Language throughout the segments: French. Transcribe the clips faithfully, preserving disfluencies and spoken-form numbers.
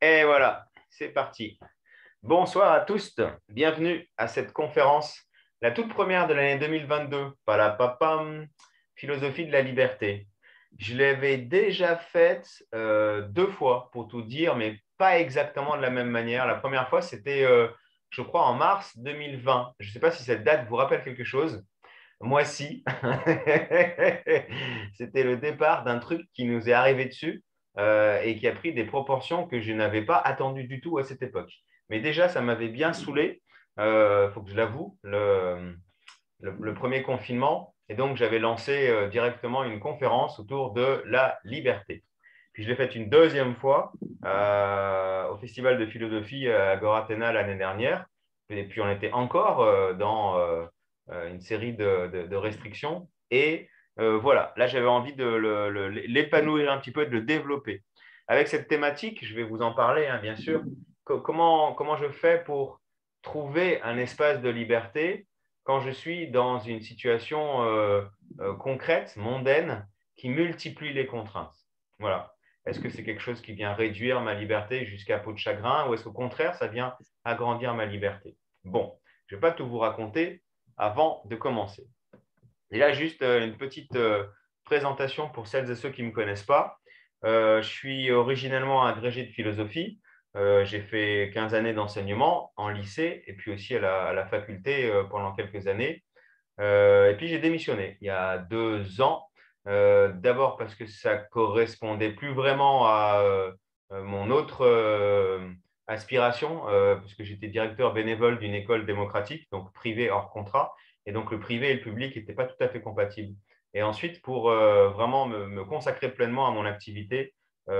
Et voilà, c'est parti. Bonsoir à tous, bienvenue à cette conférence, la toute première de l'année deux mille vingt-deux, Palapapam, philosophie de la liberté. Je l'avais déjà faite euh, deux fois, pour tout dire, mais pas exactement de la même manière. La première fois, c'était, euh, je crois, en mars deux mille vingt. Je ne sais pas si cette date vous rappelle quelque chose. Moi, si. C'était le départ d'un truc qui nous est arrivé dessus euh, et qui a pris des proportions que je n'avais pas attendues du tout à cette époque. Mais déjà, ça m'avait bien saoulé, il euh, faut que je l'avoue, le, le, le, premier confinement. Et donc, j'avais lancé euh, directement une conférence autour de la liberté. Puis, je l'ai faite une deuxième fois euh, au Festival de philosophie à Agora-Athéna l'année dernière. Et puis, on était encore euh, dans euh, une série de, de, de restrictions. Et euh, voilà, là, j'avais envie de le, le, l'épanouir un petit peu, de le développer. Avec cette thématique, je vais vous en parler, hein, bien sûr. Comment, comment je fais pour trouver un espace de liberté quand je suis dans une situation euh, euh, concrète, mondaine, qui multiplie les contraintes. Voilà. Est-ce que c'est quelque chose qui vient réduire ma liberté jusqu'à peau de chagrin ou est-ce qu'au contraire, ça vient agrandir ma liberté? Bon, je ne vais pas tout vous raconter avant de commencer. Et là, juste euh, une petite euh, présentation pour celles et ceux qui ne me connaissent pas. Euh, je suis originellement agrégé de philosophie. Euh, j'ai fait quinze années d'enseignement en lycée et puis aussi à la, à la faculté euh, pendant quelques années. Euh, et puis j'ai démissionné il y a deux ans. Euh, d'abord parce que ça correspondait plus vraiment à euh, mon autre euh, aspiration, euh, parce que j'étais directeur bénévole d'une école démocratique, donc privée hors contrat. Et donc le privé et le public n'étaient pas tout à fait compatibles. Et ensuite, pour euh, vraiment me, me, consacrer pleinement à mon activité,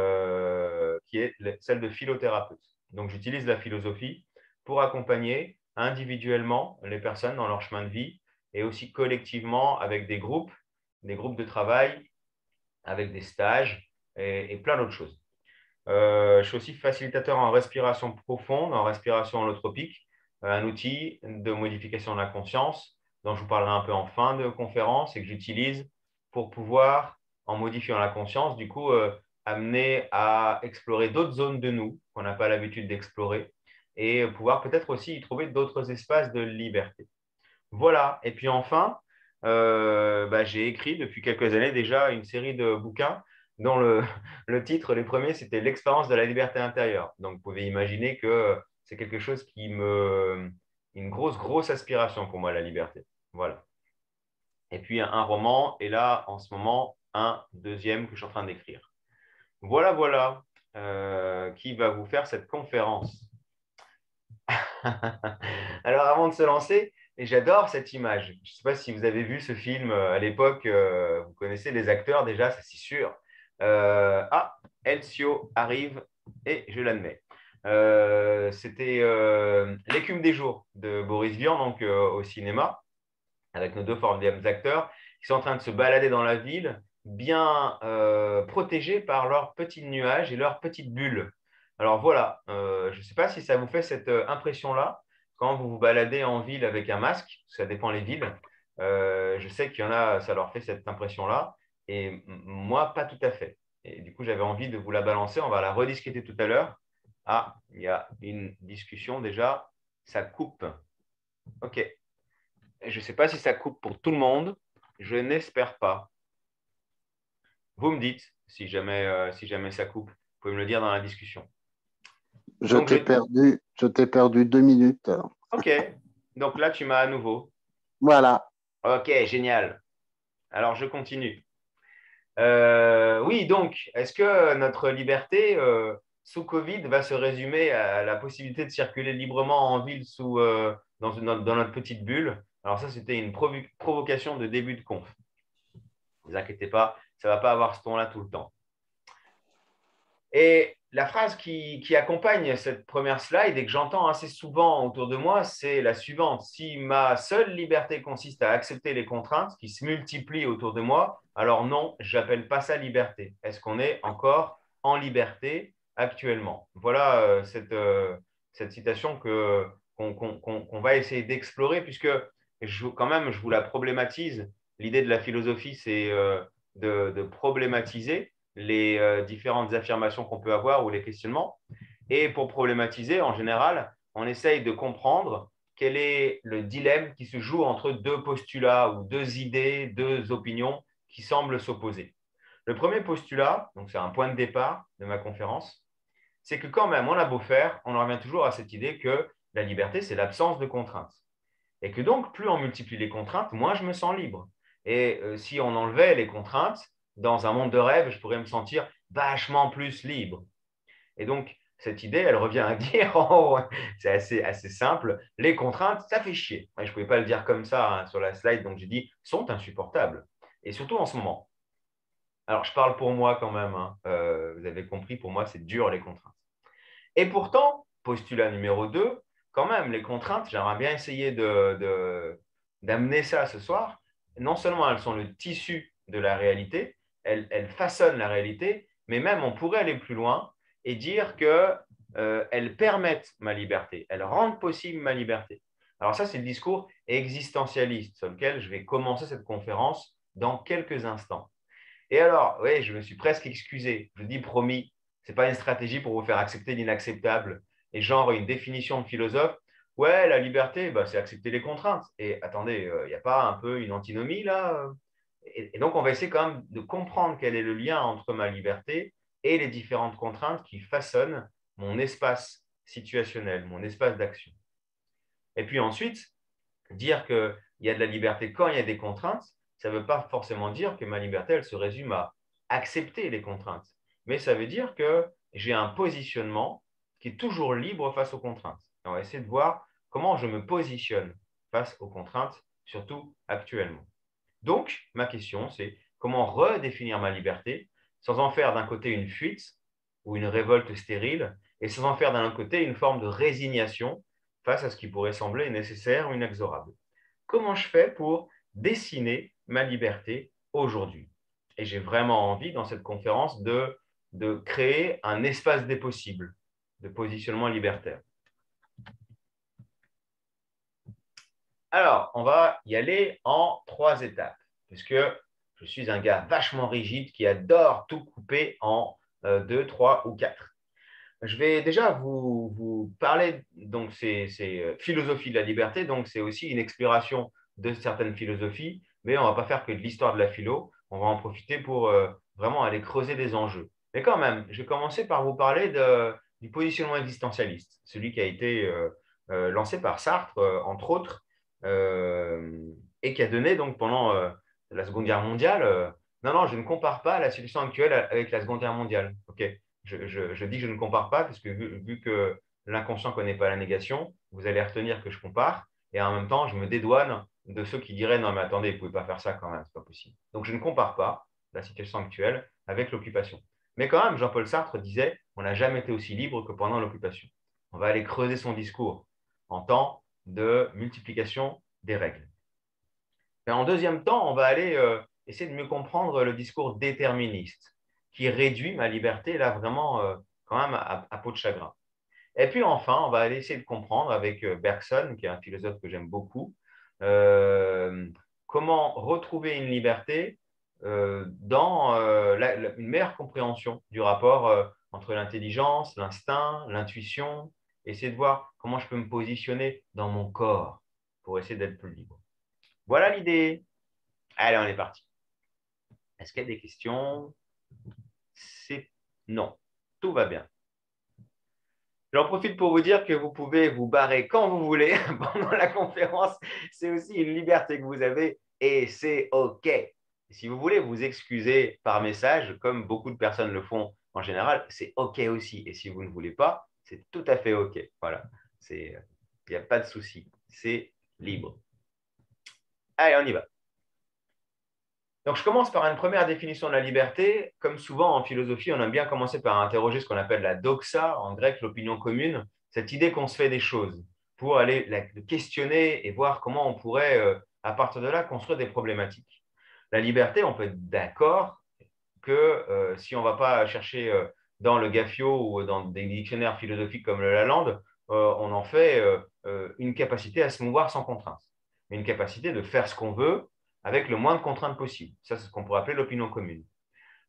euh, qui est celle de philothérapeute. Donc j'utilise la philosophie pour accompagner individuellement les personnes dans leur chemin de vie et aussi collectivement avec des groupes, des groupes de travail, avec des stages et, et plein d'autres choses. Euh, je suis aussi facilitateur en respiration profonde, en respiration holotropique, un outil de modification de la conscience dont je vous parlerai un peu en fin de conférence et que j'utilise pour pouvoir, en modifiant la conscience, du coup, euh, amener à explorer d'autres zones de nous qu'on n'a pas l'habitude d'explorer et pouvoir peut-être aussi y trouver d'autres espaces de liberté. Voilà. Et puis enfin, euh, bah, j'ai écrit depuis quelques années déjà une série de bouquins dont le, le titre, les premiers, c'était L'expérience de la liberté intérieure. Donc, vous pouvez imaginer que c'est quelque chose qui me... une grosse, grosse aspiration pour moi, la liberté. Voilà. Et puis un, un roman, et là, en ce moment, un deuxième que je suis en train d'écrire. Voilà, voilà. Euh, qui va vous faire cette conférence. Alors, avant de se lancer, et j'adore cette image. Je ne sais pas si vous avez vu ce film euh, à l'époque. Euh, vous connaissez les acteurs déjà, ça c'est sûr. Euh, ah, Elcio arrive et je l'admets. Euh, C'était euh, L'écume des jours de Boris Vian, donc euh, au cinéma, avec nos deux formidables acteurs qui sont en train de se balader dans la ville, bien euh, protégés par leurs petits nuages et leurs petites bulles. Alors voilà, euh, je ne sais pas si ça vous fait cette euh, impression-là quand vous vous baladez en ville avec un masque, ça dépend les villes. Euh, je sais qu'il y en a, ça leur fait cette impression-là, et moi, pas tout à fait. Et du coup, j'avais envie de vous la balancer, on va la rediscuter tout à l'heure. Ah, il y a une discussion déjà, ça coupe. OK. Je ne sais pas si ça coupe pour tout le monde. Je n'espère pas. Vous me dites si jamais, euh, si jamais ça coupe. Vous pouvez me le dire dans la discussion. Je Donc, t'ai je... perdu, je t'ai perdu deux minutes. OK. Donc là, tu m'as à nouveau. Voilà. OK, génial. Alors, je continue. Euh, oui, donc, est-ce que notre liberté euh, sous Covid va se résumer à la possibilité de circuler librement en ville sous, euh, dans, une- dans notre petite bulle? Alors ça, c'était une provo- provocation de début de conf. Ne vous inquiétez pas, ça ne va pas avoir ce ton-là tout le temps. Et la phrase qui, qui accompagne cette première slide et que j'entends assez souvent autour de moi, c'est la suivante. Si ma seule liberté consiste à accepter les contraintes qui se multiplient autour de moi, alors non, j'appelle pas ça liberté. Est-ce qu'on est encore en liberté actuellement? Voilà euh, cette, euh, cette citation que, qu'on, qu'on, qu'on- qu'on va essayer d'explorer puisque je, quand même, je vous la problématise. L'idée de la philosophie, c'est euh, de, de problématiser les euh, différentes affirmations qu'on peut avoir ou les questionnements. Et pour problématiser, en général, on essaye de comprendre quel est le dilemme qui se joue entre deux postulats ou deux idées, deux opinions qui semblent s'opposer. Le premier postulat, donc c'est un point de départ de ma conférence, c'est que quand même, on a beau faire, on en revient toujours à cette idée que la liberté, c'est l'absence de contraintes. Et que donc, plus on multiplie les contraintes, moins je me sens libre. Et euh, si on enlevait les contraintes, dans un monde de rêve, je pourrais me sentir vachement plus libre. Et donc, cette idée, elle revient à dire, oh, c'est assez, assez simple, les contraintes, ça fait chier. Je ne pouvais pas le dire comme ça hein, sur la slide, donc j'ai dit, sont insupportables. Et surtout en ce moment. Alors, je parle pour moi quand même. Hein. Euh, vous avez compris, pour moi, c'est dur les contraintes. Et pourtant, postulat numéro deux, quand même, les contraintes, j'aimerais bien essayer de, de, d'amener ça ce soir. Non seulement elles sont le tissu de la réalité, elles, elles façonnent la réalité, mais même on pourrait aller plus loin et dire qu'elles euh, permettent ma liberté, elles rendent possible ma liberté. Alors ça, c'est le discours existentialiste sur lequel je vais commencer cette conférence dans quelques instants. Et alors, oui, je me suis presque excusé. Je dis promis, ce n'est pas une stratégie pour vous faire accepter l'inacceptable. Et genre, une définition de philosophe, ouais, la liberté, bah, c'est accepter les contraintes. Et attendez, il euh, n'y a pas un peu une antinomie là et, et donc, on va essayer quand même de comprendre quel est le lien entre ma liberté et les différentes contraintes qui façonnent mon espace situationnel, mon espace d'action. Et puis ensuite, dire qu'il y a de la liberté quand il y a des contraintes, ça ne veut pas forcément dire que ma liberté, elle se résume à accepter les contraintes. Mais ça veut dire que j'ai un positionnement qui est toujours libre face aux contraintes. Et on va essayer de voir comment je me positionne face aux contraintes, surtout actuellement. Donc, ma question, c'est comment redéfinir ma liberté sans en faire d'un côté une fuite ou une révolte stérile et sans en faire d'un autre côté une forme de résignation face à ce qui pourrait sembler nécessaire ou inexorable. Comment je fais pour dessiner ma liberté aujourd'hui? Et j'ai vraiment envie, dans cette conférence, de, de créer un espace des possibles de positionnement libertaire. Alors, on va y aller en trois étapes, puisque je suis un gars vachement rigide qui adore tout couper en euh, deux, trois ou quatre. Je vais déjà vous, vous parler, donc c'est philosophie de la liberté, donc c'est aussi une exploration de certaines philosophies, mais on ne va pas faire que de l'histoire de la philo, on va en profiter pour euh, vraiment aller creuser des enjeux. Mais quand même, je vais commencer par vous parler de, du positionnement existentialiste, celui qui a été euh, euh, lancé par Sartre, euh, entre autres, euh, et qui a donné donc pendant euh, la Seconde Guerre mondiale, euh, non, non, je ne compare pas la situation actuelle avec la Seconde Guerre mondiale. Ok. Je, je, je dis que je ne compare pas, parce que vu, vu que l'inconscient ne connaît pas la négation, vous allez retenir que je compare, et en même temps, je me dédouane de ceux qui diraient non, mais attendez, vous ne pouvez pas faire ça quand même, ce n'est pas possible. Donc, je ne compare pas la situation actuelle avec l'occupation. Mais quand même, Jean-Paul Sartre disait on n'a jamais été aussi libre que pendant l'occupation. On va aller creuser son discours en temps de multiplication des règles. Et en deuxième temps, on va aller euh, essayer de mieux comprendre le discours déterministe qui réduit ma liberté, là, vraiment, euh, quand même, à, à peau de chagrin. Et puis enfin, on va aller essayer de comprendre avec euh, Bergson, qui est un philosophe que j'aime beaucoup, euh, comment retrouver une liberté euh, dans euh, la, la, une meilleure compréhension du rapport euh, entre l'intelligence, l'instinct, l'intuition, essayer de voir comment je peux me positionner dans mon corps pour essayer d'être plus libre. Voilà l'idée. Allez, on est parti. Est-ce qu'il y a des questions? C'est non. Tout va bien. J'en profite pour vous dire que vous pouvez vous barrer quand vous voulez pendant la conférence. C'est aussi une liberté que vous avez et c'est OK. Si vous voulez vous excuser par message, comme beaucoup de personnes le font en général, c'est OK aussi. Et si vous ne voulez pas, c'est tout à fait OK. Voilà. Il n'y a pas de souci. C'est libre. Allez, on y va. Donc, je commence par une première définition de la liberté. Comme souvent en philosophie, on aime bien commencer par interroger ce qu'on appelle la doxa, en grec l'opinion commune, cette idée qu'on se fait des choses, pour aller la questionner et voir comment on pourrait, euh, à partir de là, construire des problématiques. La liberté, on peut être d'accord que euh, si on ne va pas chercher euh, dans le Gaffio ou dans des dictionnaires philosophiques comme le Lalande, euh, on en fait euh, euh, une capacité à se mouvoir sans contrainte, une capacité de faire ce qu'on veut avec le moins de contraintes possible. Ça, c'est ce qu'on pourrait appeler l'opinion commune.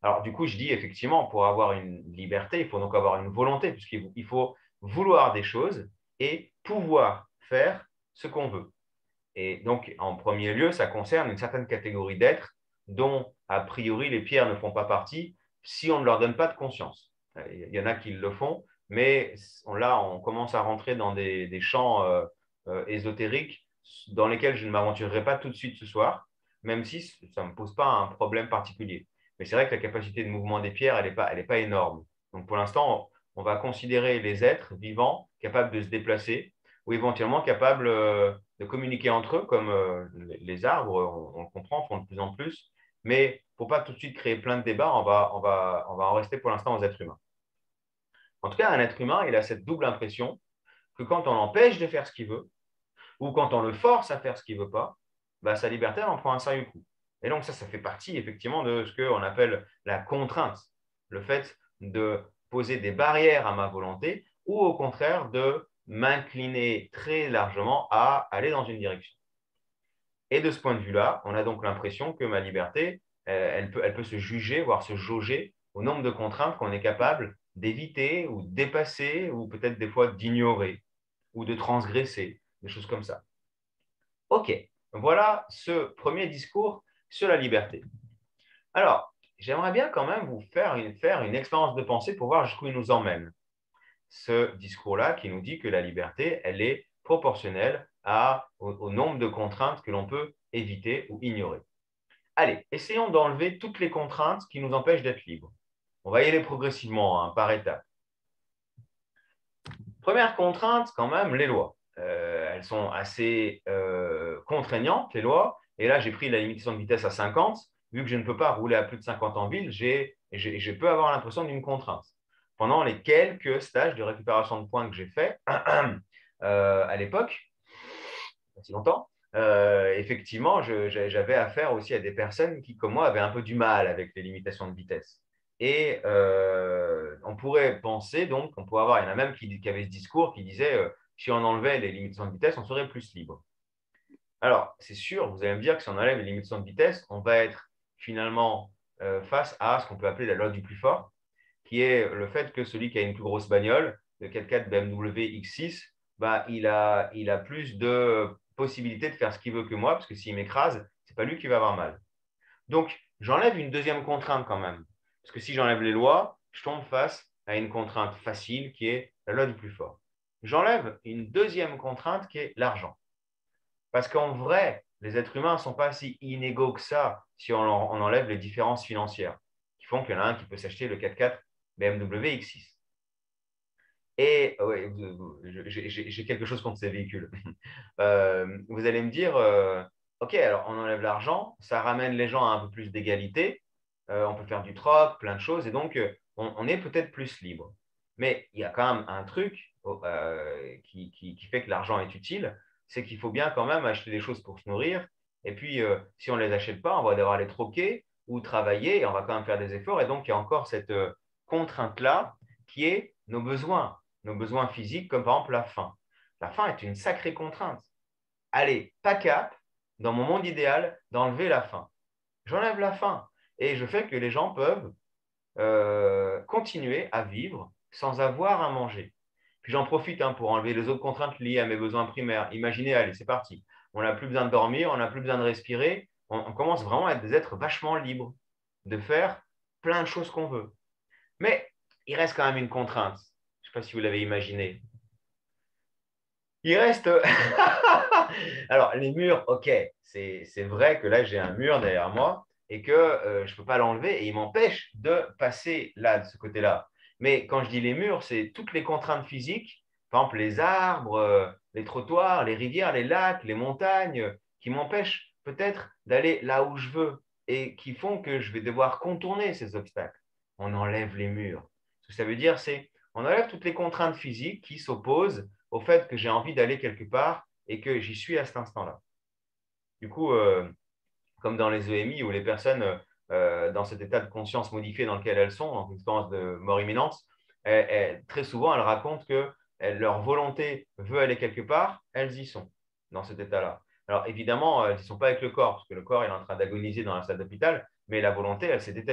Alors, du coup, je dis effectivement, pour avoir une liberté, il faut donc avoir une volonté, puisqu'il faut vouloir des choses et pouvoir faire ce qu'on veut. Et donc, en premier lieu, ça concerne une certaine catégorie d'êtres dont, a priori, les pierres ne font pas partie si on ne leur donne pas de conscience. Il y en a qui le font, mais là, on commence à rentrer dans des, des champs euh, euh, ésotériques dans lesquels je ne m'aventurerai pas tout de suite ce soir, même si ça ne me pose pas un problème particulier. Mais c'est vrai que la capacité de mouvement des pierres, elle n'est pas, elle est pas énorme. Donc, pour l'instant, on, on va considérer les êtres vivants capables de se déplacer ou éventuellement capables euh, de communiquer entre eux, comme euh, les arbres, on, on, le comprend, font de plus en plus. Mais pour pas tout de suite créer plein de débats, on va, on va, on va en rester pour l'instant aux êtres humains. En tout cas, un être humain, il a cette double impression que quand on l'empêche de faire ce qu'il veut, ou quand on le force à faire ce qu'il ne veut pas, bah, sa liberté en prend un sérieux coup. Et donc ça, ça fait partie effectivement de ce qu'on appelle la contrainte, le fait de poser des barrières à ma volonté, ou au contraire de m'incliner très largement à aller dans une direction. Et de ce point de vue-là, on a donc l'impression que ma liberté, euh, elle peut, elle peut se juger, voire se jauger au nombre de contraintes qu'on est capable d'éviter ou de dépasser, ou peut-être des fois d'ignorer ou de transgresser, des choses comme ça. OK, voilà ce premier discours sur la liberté. Alors, j'aimerais bien quand même vous faire une, faire une expérience de pensée pour voir jusqu'où il nous emmène. Ce discours-là qui nous dit que la liberté, elle est proportionnelle à, au, au nombre de contraintes que l'on peut éviter ou ignorer. Allez, essayons d'enlever toutes les contraintes qui nous empêchent d'être libres. On va y aller progressivement, hein, par étapes. Première contrainte, quand même, les lois. Euh, elles sont assez euh, contraignantes, les lois. Et là, j'ai pris la limitation de vitesse à cinquante. Vu que je ne peux pas rouler à plus de cinquante en ville, j'ai, j'ai, je peux avoir l'impression d'une contrainte. Pendant les quelques stages de récupération de points que j'ai fait euh, à l'époque, pas si longtemps, euh, effectivement, je, j'avais affaire aussi à des personnes qui, comme moi, avaient un peu du mal avec les limitations de vitesse. Et euh, on pourrait penser, donc, on pourrait avoir, il y en a même qui, qui avaient ce discours qui disait euh, si on enlevait les limitations de vitesse, on serait plus libre. Alors, c'est sûr, vous allez me dire que si on enlève les limitations de vitesse, on va être finalement euh, face à ce qu'on peut appeler la loi du plus fort, qui est le fait que celui qui a une plus grosse bagnole, le quatre quatre B M W X six, bah, il a, il a plus de possibilités de faire ce qu'il veut que moi, parce que s'il m'écrase, ce n'est pas lui qui va avoir mal. Donc, j'enlève une deuxième contrainte quand même. Parce que si j'enlève les lois, je tombe face à une contrainte facile qui est la loi du plus fort. J'enlève une deuxième contrainte qui est l'argent. Parce qu'en vrai, les êtres humains ne sont pas si inégaux que ça si on, on enlève les différences financières, qui font qu'il y en a un qui peut s'acheter le quatre quatre B M W X six. Et ouais, j'ai quelque chose contre ces véhicules. Euh, vous allez me dire, euh, OK, alors on enlève l'argent, ça ramène les gens à un peu plus d'égalité, euh, on peut faire du troc, plein de choses, et donc euh, on, on, est peut-être plus libre. Mais il y a quand même un truc euh, qui, qui, qui, fait que l'argent est utile, c'est qu'il faut bien quand même acheter des choses pour se nourrir, et puis euh, si on ne les achète pas, on va devoir les troquer ou travailler, et on va quand même faire des efforts, et donc il y a encore cette euh, contrainte-là qui est nos besoins, nos besoins physiques, comme par exemple la faim. La faim est une sacrée contrainte. Allez, pas cap, dans mon monde idéal, d'enlever la faim. J'enlève la faim et je fais que les gens peuvent euh, continuer à vivre sans avoir à manger. Puis j'en profite hein, pour enlever les autres contraintes liées à mes besoins primaires. Imaginez, allez, c'est parti. On n'a plus besoin de dormir, on n'a plus besoin de respirer. On, on commence vraiment à être des êtres vachement libres de faire plein de choses qu'on veut. Mais il reste quand même une contrainte. Je ne sais pas si vous l'avez imaginé. Il reste. Alors, les murs, ok, c'est vrai que là, j'ai un mur derrière moi et que euh, je ne peux pas l'enlever et il m'empêche de passer là, de ce côté-là. Mais quand je dis les murs, c'est toutes les contraintes physiques, par exemple les arbres, euh, les trottoirs, les rivières, les lacs, les montagnes, euh, qui m'empêchent peut-être d'aller là où je veux et qui font que je vais devoir contourner ces obstacles. On enlève les murs. Ce que ça veut dire, c'est on enlève toutes les contraintes physiques qui s'opposent au fait que j'ai envie d'aller quelque part et que j'y suis à cet instant-là. Du coup, euh, comme dans les E M I où les personnes, euh, dans cet état de conscience modifié dans lequel elles sont, dans une expérience de mort imminente, elles, elles, très souvent, elles racontent que elles, leur volonté veut aller quelque part, elles y sont dans cet état-là. Alors évidemment, elles n'y sont pas avec le corps, parce que le corps est en train d'agoniser dans la salle d'hôpital, mais la volonté, elle s'est détachée.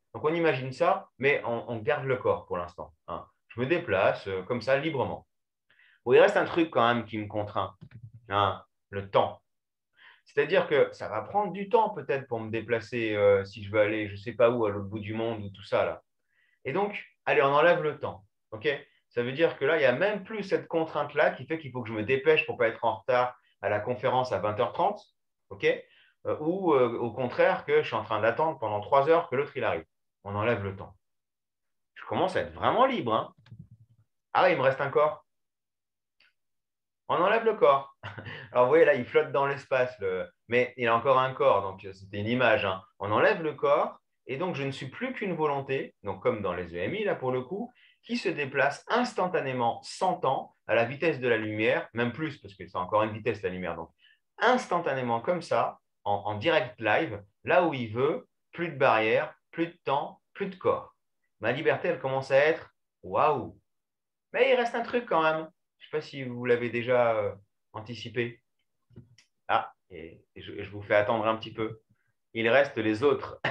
Donc, on imagine ça, mais on, on garde le corps pour l'instant, hein. Je me déplace euh, comme ça, librement. Bon, il reste un truc quand même qui me contraint, hein, le temps. C'est-à-dire que ça va prendre du temps peut-être pour me déplacer euh, si je veux aller, je ne sais pas où, à l'autre bout du monde ou tout ça là. Et donc, allez, on enlève le temps. OK? Ça veut dire que là, il n'y a même plus cette contrainte-là qui fait qu'il faut que je me dépêche pour ne pas être en retard à la conférence à vingt heures trente. OK? Euh, ou euh, au contraire, que je suis en train d'attendre pendant trois heures que l'autre il arrive. On enlève le temps. Je commence à être vraiment libre, hein. Ah, il me reste un corps. On enlève le corps. Alors, vous voyez, là, il flotte dans l'espace, le... mais il a encore un corps, donc euh, c'était une image, hein. On enlève le corps, et donc je ne suis plus qu'une volonté, donc comme dans les E M I, là, pour le coup, qui se déplace instantanément, sans temps, à la vitesse de la lumière, même plus, parce que c'est encore une vitesse, la lumière, donc instantanément, comme ça, en, en direct live, là où il veut, plus de barrière, plus de temps, plus de corps. Ma liberté, elle commence à être waouh! Mais il reste un truc quand même. Je ne sais pas si vous l'avez déjà euh, anticipé. Ah, et, et je, je vous fais attendre un petit peu. Il reste les autres.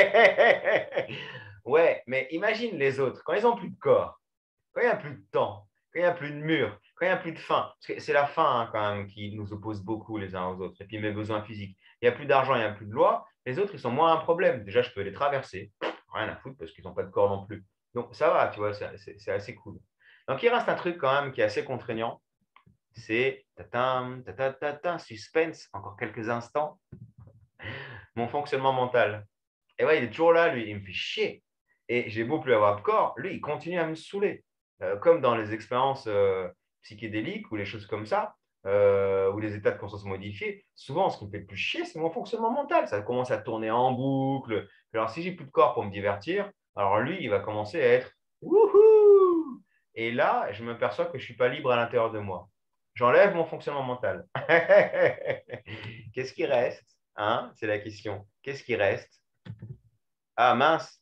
Ouais, mais imagine les autres. Quand ils n'ont plus de corps, quand il n'y a plus de temps, quand il n'y a plus de mur, quand il n'y a plus de faim, parce que c'est la faim hein, quand même qui nous oppose beaucoup les uns aux autres, et puis mes besoins physiques. Il n'y a plus d'argent, il n'y a plus de loi. Les autres, ils sont moins un problème. Déjà, je peux les traverser. Rien à foutre parce qu'ils n'ont pas de corps non plus. Donc, ça va, tu vois, c'est c'est assez cool. Donc, il reste un truc quand même qui est assez contraignant. C'est tatam, tatatata, suspense, encore quelques instants, mon fonctionnement mental. Et ouais, il est toujours là, lui, il me fait chier. Et j'ai beau plus avoir de corps, lui, il continue à me saouler. Euh, comme dans les expériences euh, psychédéliques ou les choses comme ça, euh, ou les états de conscience modifiés, souvent, ce qui me fait le plus chier, c'est mon fonctionnement mental. Ça commence à tourner en boucle. Alors, si j'ai plus de corps pour me divertir, alors lui, il va commencer à être wouhou. Et là, je me perçois que je ne suis pas libre à l'intérieur de moi. J'enlève mon fonctionnement mental. Qu'est-ce qui reste, hein? C'est la question. Qu'est-ce qui reste? Ah mince.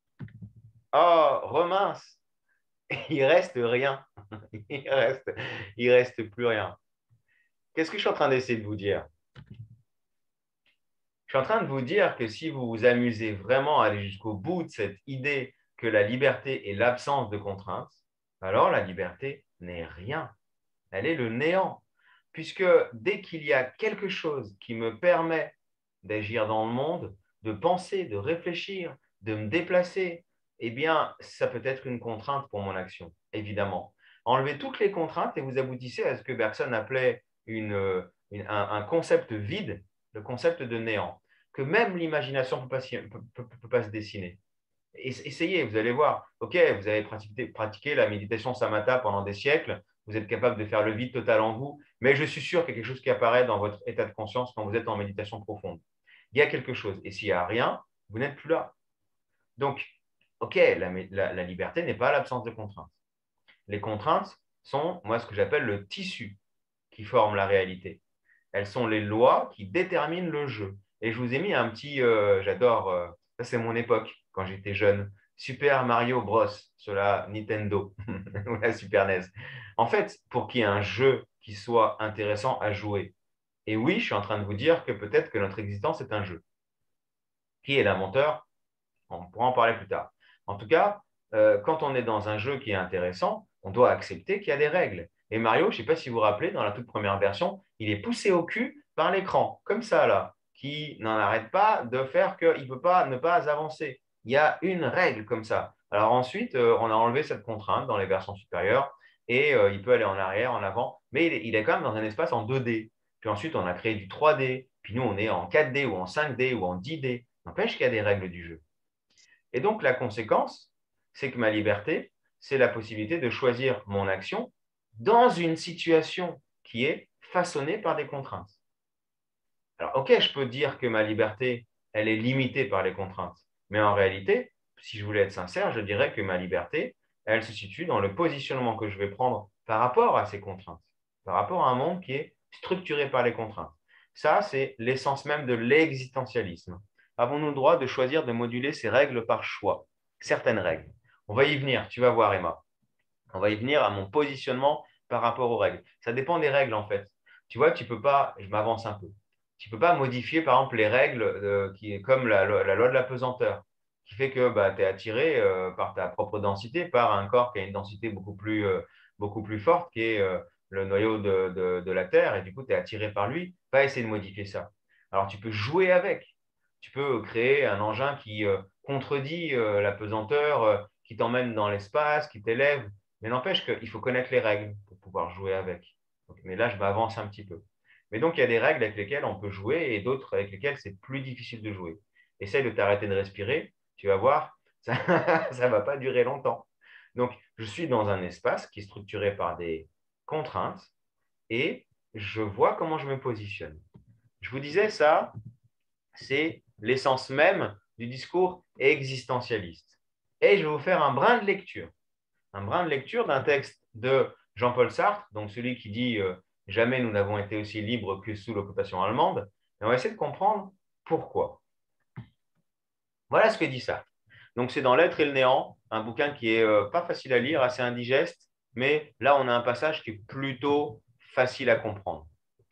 Oh, remince. Il reste rien. Il reste, il reste plus rien. Qu'est-ce que je suis en train d'essayer de vous dire? Je suis en train de vous dire que si vous vous amusez vraiment à aller jusqu'au bout de cette idée que la liberté est l'absence de contraintes, alors la liberté n'est rien. Elle est le néant. Puisque dès qu'il y a quelque chose qui me permet d'agir dans le monde, de penser, de réfléchir, de me déplacer, eh bien, ça peut être une contrainte pour mon action, évidemment. Enlevez toutes les contraintes et vous aboutissez à ce que Bergson appelait une, une, un, un, concept vide, le concept de néant, que même l'imagination ne peut, peut, peut, peut pas se dessiner. Essayez, vous allez voir. OK, vous avez pratiqué, pratiqué la méditation samatha pendant des siècles, vous êtes capable de faire le vide total en vous, mais je suis sûr qu'il y a quelque chose qui apparaît dans votre état de conscience quand vous êtes en méditation profonde. Il y a quelque chose. Et s'il n'y a rien, vous n'êtes plus là. Donc, OK, la, la, la liberté n'est pas l'absence de contraintes. Les contraintes sont, moi, ce que j'appelle le tissu qui forme la réalité. Elles sont les lois qui déterminent le jeu. Et je vous ai mis un petit, euh, j'adore, euh, ça c'est mon époque, quand j'étais jeune, Super Mario Bros. Sur la Nintendo ou la Super N E S. En fait, pour qu'il y ait un jeu qui soit intéressant à jouer, et oui, je suis en train de vous dire que peut-être que notre existence est un jeu. Qui est l'inventeur? On pourra en parler plus tard. En tout cas, euh, quand on est dans un jeu qui est intéressant, on doit accepter qu'il y a des règles. Et Mario, je ne sais pas si vous vous rappelez, dans la toute première version, il est poussé au cul par l'écran, comme ça, là, qui n'en arrête pas de faire qu'il ne peut pas ne pas avancer. Il y a une règle comme ça. Alors ensuite, euh, on a enlevé cette contrainte dans les versions supérieures et euh, il peut aller en arrière, en avant, mais il est, il est quand même dans un espace en deux D. Puis ensuite, on a créé du trois D. Puis nous, on est en quatre D ou en cinq D ou en dix D. N'empêche qu'il y a des règles du jeu. Et donc, la conséquence, c'est que ma liberté, c'est la possibilité de choisir mon action dans une situation qui est façonnée par des contraintes. Alors, OK, je peux dire que ma liberté, elle est limitée par les contraintes. Mais en réalité, si je voulais être sincère, je dirais que ma liberté, elle se situe dans le positionnement que je vais prendre par rapport à ces contraintes, par rapport à un monde qui est structuré par les contraintes. Ça, c'est l'essence même de l'existentialisme. Avons-nous le droit de choisir de moduler ces règles par choix? Certaines règles. On va y venir, tu vas voir, Emma. On va y venir à mon positionnement par rapport aux règles. Ça dépend des règles, en fait. Tu vois, tu ne peux pas, je m'avance un peu, tu ne peux pas modifier, par exemple, les règles euh, qui, comme la, la loi de la pesanteur, qui fait que bah, tu es attiré euh, par ta propre densité, par un corps qui a une densité beaucoup plus, euh, beaucoup plus forte, qui est euh, le noyau de, de, de la Terre, et du coup, tu es attiré par lui. Va essayer de modifier ça. Alors, tu peux jouer avec. Tu peux créer un engin qui euh, contredit euh, la pesanteur, euh, qui t'emmène dans l'espace, qui t'élève. Mais n'empêche qu'il faut connaître les règles pour pouvoir jouer avec. Donc, mais là, je m'avance un petit peu. Mais donc, il y a des règles avec lesquelles on peut jouer et d'autres avec lesquelles c'est plus difficile de jouer. Essaye de t'arrêter de respirer, tu vas voir, ça ne va pas durer longtemps. Donc, je suis dans un espace qui est structuré par des contraintes et je vois comment je me positionne. Je vous disais ça, c'est l'essence même du discours existentialiste. Et je vais vous faire un brin de lecture. Un brin de lecture d'un texte de Jean-Paul Sartre, donc celui qui dit euh, jamais nous n'avons été aussi libres que sous l'occupation allemande. Et on va essayer de comprendre pourquoi. Voilà ce que dit Sartre. Donc, c'est dans L'être et le néant, un bouquin qui est euh, pas facile à lire, assez indigeste, mais là, on a un passage qui est plutôt facile à comprendre.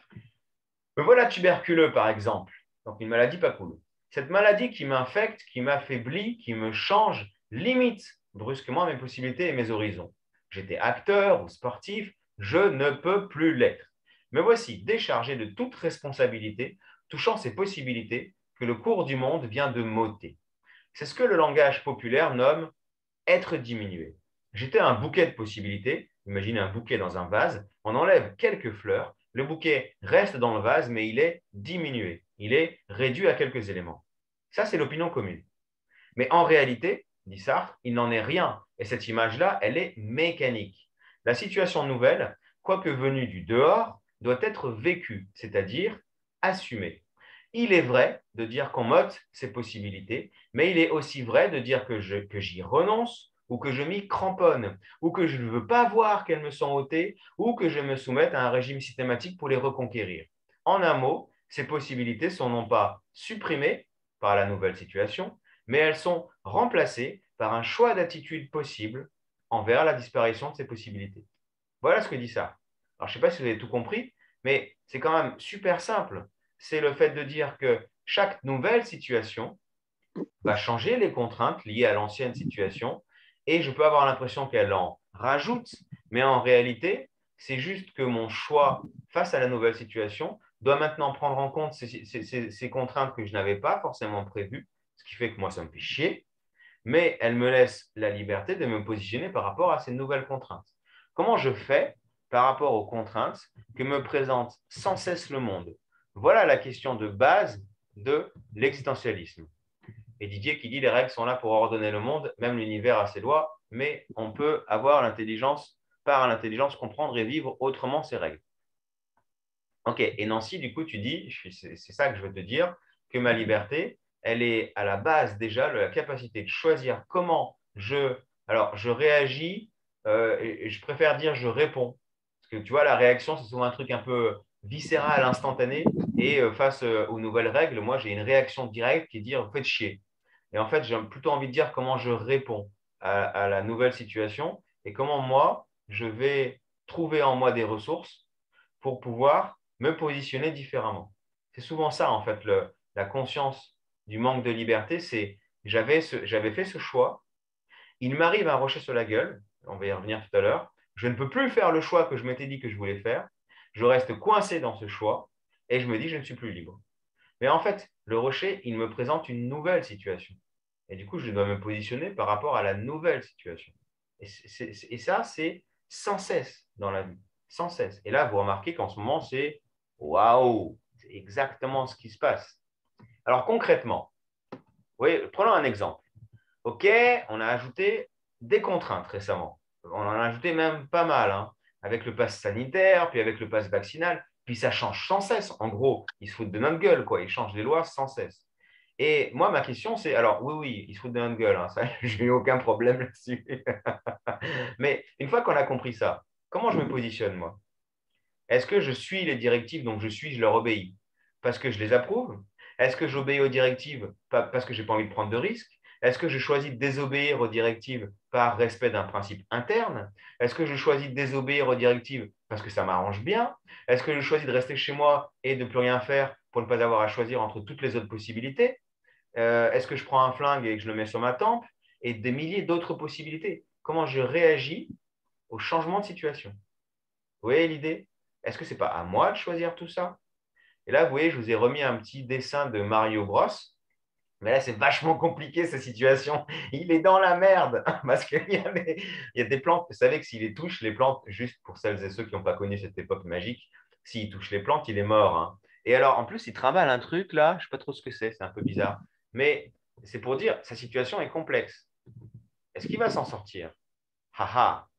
Me voilà tuberculeux, par exemple. Donc, une maladie pas cool. Cette maladie qui m'infecte, qui m'affaiblit, qui me change, limite brusquement mes possibilités et mes horizons. J'étais acteur ou sportif, je ne peux plus l'être. Me voici déchargé de toute responsabilité, touchant ces possibilités que le cours du monde vient de m'ôter. C'est ce que le langage populaire nomme être diminué. J'étais un bouquet de possibilités, imaginez un bouquet dans un vase, on enlève quelques fleurs, le bouquet reste dans le vase, mais il est diminué, il est réduit à quelques éléments. Ça, c'est l'opinion commune. Mais en réalité, dit Sartre, il n'en est rien, et cette image-là, elle est mécanique. La situation nouvelle, quoique venue du dehors, doit être vécue, c'est-à-dire assumée. Il est vrai de dire qu'on m'ôte ces possibilités, mais il est aussi vrai de dire que, je, que j'y renonce ou que je m'y cramponne, ou que je ne veux pas voir qu'elles me sont ôtées, ou que je me soumette à un régime systématique pour les reconquérir. En un mot, ces possibilités sont non pas supprimées par la nouvelle situation, mais elles sont remplacées par un choix d'attitude possible envers la disparition de ces possibilités. Voilà ce que dit ça. Alors, je ne sais pas si vous avez tout compris, mais c'est quand même super simple. C'est le fait de dire que chaque nouvelle situation va changer les contraintes liées à l'ancienne situation et je peux avoir l'impression qu'elle en rajoute, mais en réalité, c'est juste que mon choix face à la nouvelle situation doit maintenant prendre en compte ces, ces, ces, ces contraintes que je n'avais pas forcément prévues, ce qui fait que moi, ça me fait chier, mais elle me laisse la liberté de me positionner par rapport à ces nouvelles contraintes. Comment je fais par rapport aux contraintes que me présente sans cesse le monde? Voilà la question de base de l'existentialisme. Et Didier qui dit les règles sont là pour ordonner le monde, même l'univers a ses lois, mais on peut avoir l'intelligence, par l'intelligence, comprendre et vivre autrement ces règles. Ok, et Nancy, du coup, tu dis, c'est ça que je veux te dire, que ma liberté, elle est à la base déjà de la capacité de choisir comment je, alors, je réagis, euh, et je préfère dire je réponds. Parce que tu vois, la réaction, c'est souvent un truc un peu viscéral, instantané, et euh, face euh, aux nouvelles règles, moi, j'ai une réaction directe qui est dire faites chier. Et en fait, j'ai plutôt envie de dire comment je réponds à, à la nouvelle situation et comment moi, je vais trouver en moi des ressources pour pouvoir me positionner différemment. C'est souvent ça, en fait, le, la conscience du manque de liberté, c'est j'avais ce, j'avais fait ce choix, il m'arrive un rocher sur la gueule, on va y revenir tout à l'heure, je ne peux plus faire le choix que je m'étais dit que je voulais faire, je reste coincé dans ce choix et je me dis je ne suis plus libre. Mais en fait, le rocher, il me présente une nouvelle situation. Et du coup, je dois me positionner par rapport à la nouvelle situation. Et, c'est, c'est, et ça, c'est sans cesse dans la vie. Sans cesse. Et là, vous remarquez qu'en ce moment, c'est waouh, c'est exactement ce qui se passe. Alors concrètement, oui, prenons un exemple. OK, on a ajouté des contraintes récemment. On en a ajouté même pas mal, hein, avec le pass sanitaire, puis avec le pass vaccinal, puis ça change sans cesse. En gros, ils se foutent de notre gueule, quoi. Ils changent les lois sans cesse. Et moi, ma question, c'est, alors oui, oui, ils se foutent de notre gueule, hein, ça, je n'ai aucun problème là-dessus. Mais une fois qu'on a compris ça, comment je me positionne, moi? Est-ce que je suis les directives, donc je suis, je leur obéis parce que je les approuve? Est-ce que j'obéis aux directives parce que je n'ai pas envie de prendre de risques? Est-ce que je choisis de désobéir aux directives par respect d'un principe interne? Est-ce que je choisis de désobéir aux directives parce que ça m'arrange bien? Est-ce que je choisis de rester chez moi et de ne plus rien faire pour ne pas avoir à choisir entre toutes les autres possibilités? Euh, Est-ce que je prends un flingue et que je le mets sur ma tempe? Et des milliers d'autres possibilités. Comment je réagis au changement de situation? Vous voyez l'idée? Est-ce que ce n'est pas à moi de choisir tout ça? Et là, vous voyez, je vous ai remis un petit dessin de Mario Bros. Mais là, c'est vachement compliqué, cette situation. Il est dans la merde parce qu'il y a des, il y a des plantes. Vous savez que s'il les touche, les plantes, juste pour celles et ceux qui n'ont pas connu cette époque magique, s'il touche les plantes, il est mort, hein. Et alors, en plus, il trimballe un truc là, je ne sais pas trop ce que c'est, c'est un peu bizarre. Mais c'est pour dire, sa situation est complexe. Est-ce qu'il va s'en sortir? Haha.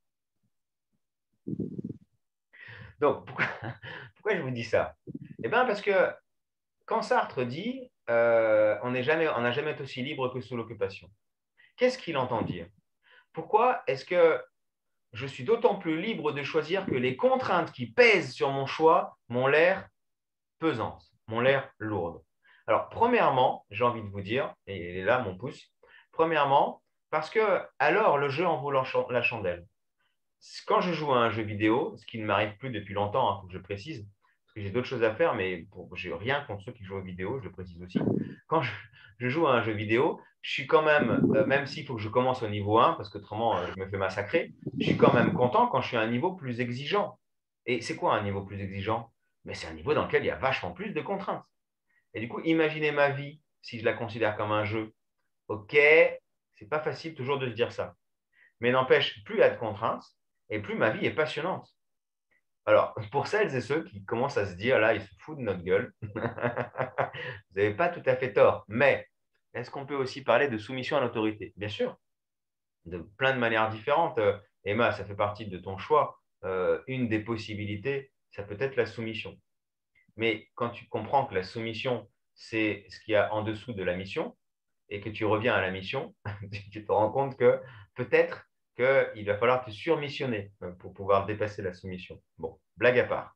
Donc, pourquoi, pourquoi je vous dis ça? Eh bien, parce que quand Sartre dit euh, on n'est jamais, on n'a jamais été aussi libre que sous l'occupation, qu'est-ce qu'il entend dire? Pourquoi est-ce que je suis d'autant plus libre de choisir que les contraintes qui pèsent sur mon choix m'ont l'air pesantes, m'ont l'air lourdes? Alors, premièrement, j'ai envie de vous dire, et il est là mon pouce, premièrement, parce que alors le jeu en vaut la chandelle. Quand je joue à un jeu vidéo, ce qui ne m'arrive plus depuis longtemps, il hein, faut que je précise, parce que j'ai d'autres choses à faire, mais je n'ai rien contre ceux qui jouent aux vidéos, je le précise aussi. Quand je, je joue à un jeu vidéo, je suis quand même, euh, même s'il faut que je commence au niveau un, parce qu'autrement, euh, je me fais massacrer, je suis quand même content quand je suis à un niveau plus exigeant. Et c'est quoi un niveau plus exigeant? Mais c'est un niveau dans lequel il y a vachement plus de contraintes. Et du coup, imaginez ma vie si je la considère comme un jeu. Ok, c'est pas facile toujours de se dire ça. Mais n'empêche, plus il y a de contraintes, et plus ma vie est passionnante. Alors, pour celles et ceux qui commencent à se dire, là, ils se foutent de notre gueule, vous n'avez pas tout à fait tort. Mais est-ce qu'on peut aussi parler de soumission à l'autorité? Bien sûr, de plein de manières différentes. Euh, Emma, ça fait partie de ton choix. Euh, une des possibilités, ça peut être la soumission. Mais quand tu comprends que la soumission, c'est ce qu'il y a en dessous de la mission, et que tu reviens à la mission, tu te rends compte que peut-être qu'il va falloir te surmissionner euh, pour pouvoir dépasser la soumission. Bon, blague à part.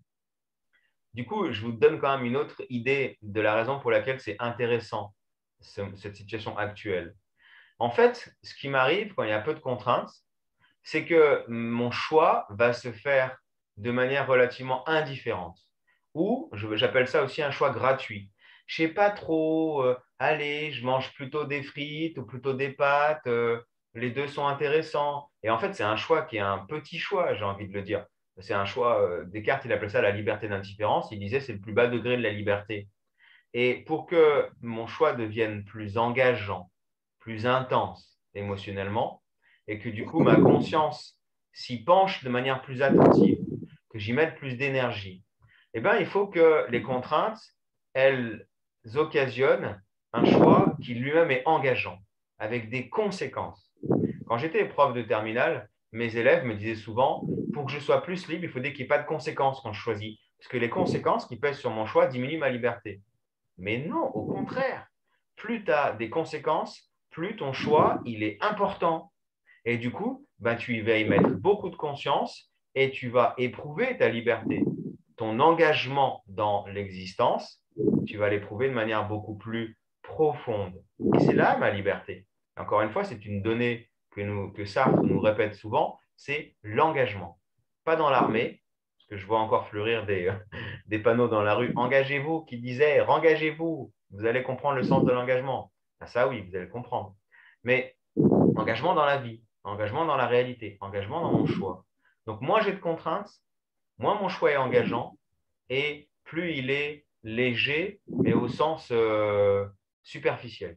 Du coup, je vous donne quand même une autre idée de la raison pour laquelle c'est intéressant, ce, cette situation actuelle. En fait, ce qui m'arrive quand il y a peu de contraintes, c'est que mon choix va se faire de manière relativement indifférente. Ou j'appelle ça aussi un choix gratuit. Je ne sais pas trop, euh, allez, je mange plutôt des frites ou plutôt des pâtes, euh, les deux sont intéressants. Et en fait, c'est un choix qui est un petit choix, j'ai envie de le dire. C'est un choix, euh, Descartes, il appelait ça la liberté d'indifférence. Il disait c'est le plus bas degré de la liberté. Et pour que mon choix devienne plus engageant, plus intense émotionnellement, et que du coup ma conscience s'y penche de manière plus attentive, que j'y mette plus d'énergie, eh bien, il faut que les contraintes, elles occasionnent un choix qui lui-même est engageant, avec des conséquences. Quand j'étais prof de terminale, mes élèves me disaient souvent, pour que je sois plus libre, il faut qu'il n'y ait pas de conséquences quand je choisis, parce que les conséquences qui pèsent sur mon choix diminuent ma liberté. Mais non, au contraire, plus tu as des conséquences, plus ton choix, il est important. Et du coup, ben, tu vas y mettre beaucoup de conscience et tu vas éprouver ta liberté. Ton engagement dans l'existence, tu vas l'éprouver de manière beaucoup plus profonde. Et c'est là ma liberté. Encore une fois, c'est une donnée que, nous, que Sartre nous répète souvent, c'est l'engagement. Pas dans l'armée, parce que je vois encore fleurir des, des panneaux dans la rue, engagez-vous, qui disaient, engagez-vous, vous allez comprendre le sens de l'engagement. Ah, ça oui, vous allez le comprendre. Mais engagement dans la vie, engagement dans la réalité, engagement dans mon choix. Donc, moins j'ai de contraintes, moins mon choix est engageant et plus il est léger, mais au sens euh, superficiel.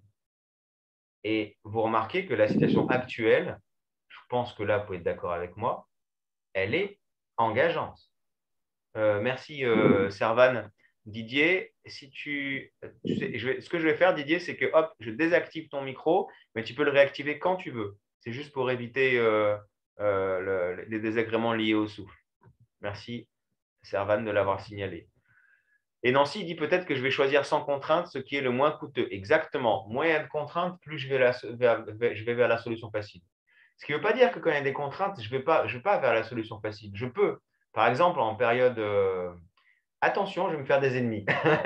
Et vous remarquez que la situation actuelle, je pense que là, vous pouvez être d'accord avec moi, elle est engageante. Euh, merci, euh, Servan. Didier, si tu, tu sais, je vais, ce que je vais faire, Didier, c'est que hop, je désactive ton micro, mais tu peux le réactiver quand tu veux. C'est juste pour éviter euh, euh, le, les désagréments liés au souffle. Merci, Servan, de l'avoir signalé. Et Nancy dit peut-être que je vais choisir sans contrainte, ce qui est le moins coûteux. Exactement. Moins il y a de contraintes, plus je vais, la, vers, je vais vers la solution facile. Ce qui ne veut pas dire que quand il y a des contraintes, je ne vais, pas, je vais pas vers la solution facile. Je peux. Par exemple, en période… Euh, attention, je vais me faire des ennemis.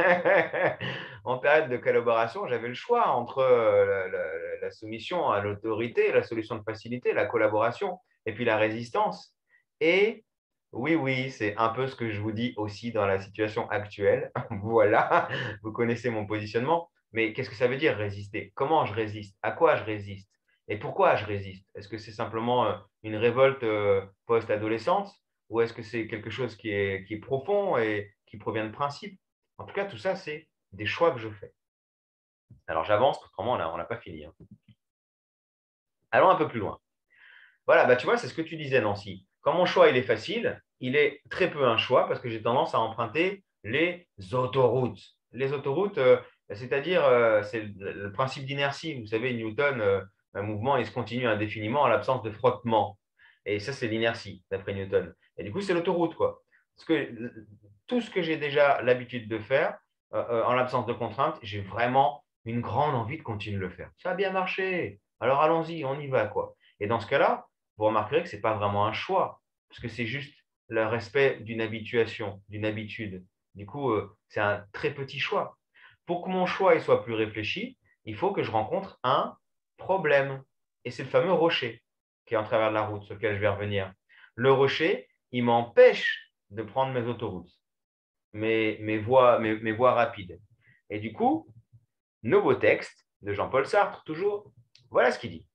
En période de collaboration, j'avais le choix entre la, la, la soumission à l'autorité, la solution de facilité, la collaboration, et puis la résistance. Et oui, oui, c'est un peu ce que je vous dis aussi dans la situation actuelle. Voilà, vous connaissez mon positionnement. Mais qu'est-ce que ça veut dire résister? Comment je résiste? À quoi je résiste? Et pourquoi je résiste? Est-ce que c'est simplement euh, une révolte euh, post-adolescente ou est-ce que c'est quelque chose qui est, qui est profond et qui provient de principes? En tout cas, tout ça, c'est des choix que je fais. Alors j'avance, autrement, on n'a pas fini, hein. Allons un peu plus loin. Voilà, bah, tu vois, c'est ce que tu disais, Nancy. Quand mon choix il est facile, il est très peu un choix parce que j'ai tendance à emprunter les autoroutes. Les autoroutes, euh, c'est-à-dire, euh, c'est le, le principe d'inertie. Vous savez, Newton, euh, un mouvement, il se continue indéfiniment en l'absence de frottement. Et ça, c'est l'inertie, d'après Newton. Et du coup, c'est l'autoroute, quoi. Parce que tout ce que j'ai déjà l'habitude de faire, euh, euh, en l'absence de contraintes, j'ai vraiment une grande envie de continuer de le faire. Ça a bien marché. Alors allons-y, on y va, quoi. Et dans ce cas-là, vous remarquerez que ce n'est pas vraiment un choix, parce que c'est juste le respect d'une habituation, d'une habitude. Du coup, euh, c'est un très petit choix. Pour que mon choix il soit plus réfléchi, il faut que je rencontre un problème. Et c'est le fameux rocher qui est en travers de la route, sur lequel je vais revenir. Le rocher, il m'empêche de prendre mes autoroutes, mes, mes, voies, mes, mes voies rapides. Et du coup, nouveau texte de Jean-Paul Sartre, toujours. Voilà ce qu'il dit.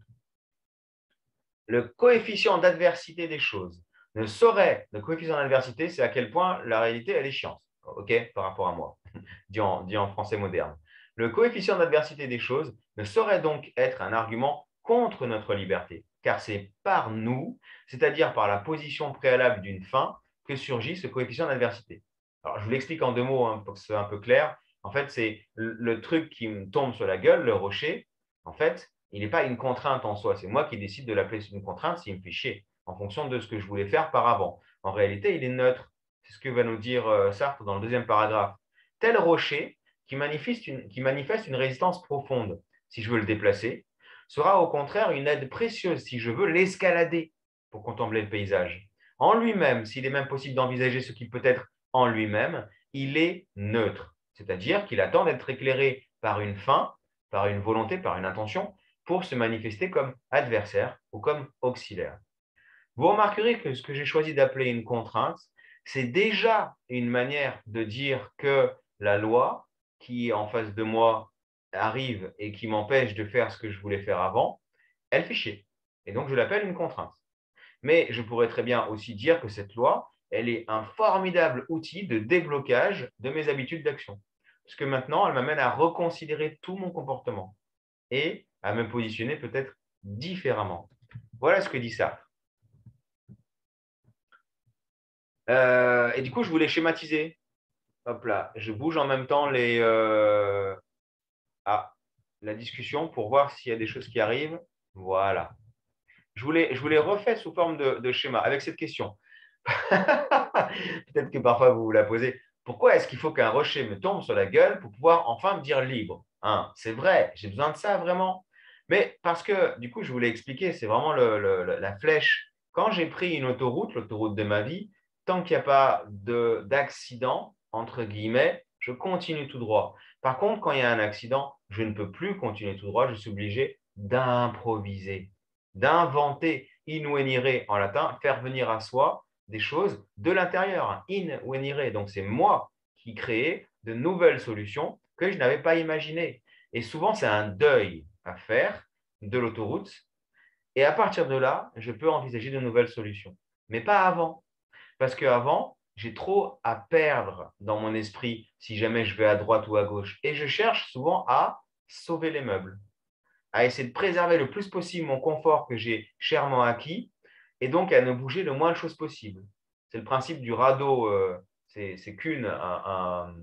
Le coefficient d'adversité des choses ne saurait, le coefficient d'adversité, c'est à quel point la réalité, elle est chiante, ok, par rapport à moi, dit en, dit en français moderne. Le coefficient d'adversité des choses ne saurait donc être un argument contre notre liberté, car c'est par nous, c'est-à-dire par la position préalable d'une fin, que surgit ce coefficient d'adversité. Alors, je vous l'explique en deux mots hein, pour que ce soit un peu clair. En fait, c'est le, le truc qui me tombe sur la gueule, le rocher. En fait, il n'est pas une contrainte en soi. C'est moi qui décide de l'appeler une contrainte s'il me fait chier, en fonction de ce que je voulais faire par avant. En réalité, il est neutre. C'est ce que va nous dire euh, Sartre dans le deuxième paragraphe. Tel rocher qui manifeste, une, qui manifeste une résistance profonde, si je veux le déplacer, sera au contraire une aide précieuse si je veux l'escalader pour contempler le paysage. En lui-même, s'il est même possible d'envisager ce qu'il peut être en lui-même, il est neutre. C'est-à-dire qu'il attend d'être éclairé par une fin, par une volonté, par une intention, pour se manifester comme adversaire ou comme auxiliaire. Vous remarquerez que ce que j'ai choisi d'appeler une contrainte, c'est déjà une manière de dire que la loi qui est en face de moi arrive et qui m'empêche de faire ce que je voulais faire avant, elle fait chier. Et donc, je l'appelle une contrainte. Mais je pourrais très bien aussi dire que cette loi, elle est un formidable outil de déblocage de mes habitudes d'action. Parce que maintenant, elle m'amène à reconsidérer tout mon comportement et à me positionner peut-être différemment. Voilà ce que dit Sartre. Euh, et du coup, je voulais schématiser. Hop là, je bouge en même temps les, euh, ah, la discussion pour voir s'il y a des choses qui arrivent. Voilà. Je voulais, je voulais refaire sous forme de, de schéma avec cette question. Peut-être que parfois vous vous la posez. Pourquoi est-ce qu'il faut qu'un rocher me tombe sur la gueule pour pouvoir enfin me dire libre hein, c'est vrai, j'ai besoin de ça vraiment. Mais parce que, du coup, je voulais expliquer, c'est vraiment le, le, la flèche. Quand j'ai pris une autoroute, l'autoroute de ma vie, tant qu'il n'y a pas d'accident, entre guillemets, je continue tout droit. Par contre, quand il y a un accident, je ne peux plus continuer tout droit, je suis obligé d'improviser, d'inventer, in venire en latin, faire venir à soi des choses de l'intérieur, in venire. Donc, c'est moi qui crée de nouvelles solutions que je n'avais pas imaginées. Et souvent, c'est un deuil à faire de l'autoroute. Et à partir de là, je peux envisager de nouvelles solutions. Mais pas avant. Parce qu'avant, j'ai trop à perdre dans mon esprit si jamais je vais à droite ou à gauche. Et je cherche souvent à sauver les meubles, à essayer de préserver le plus possible mon confort que j'ai chèrement acquis et donc à ne bouger le moins de choses possible. C'est le principe du radeau. Euh, c'est Kuhn, un, un,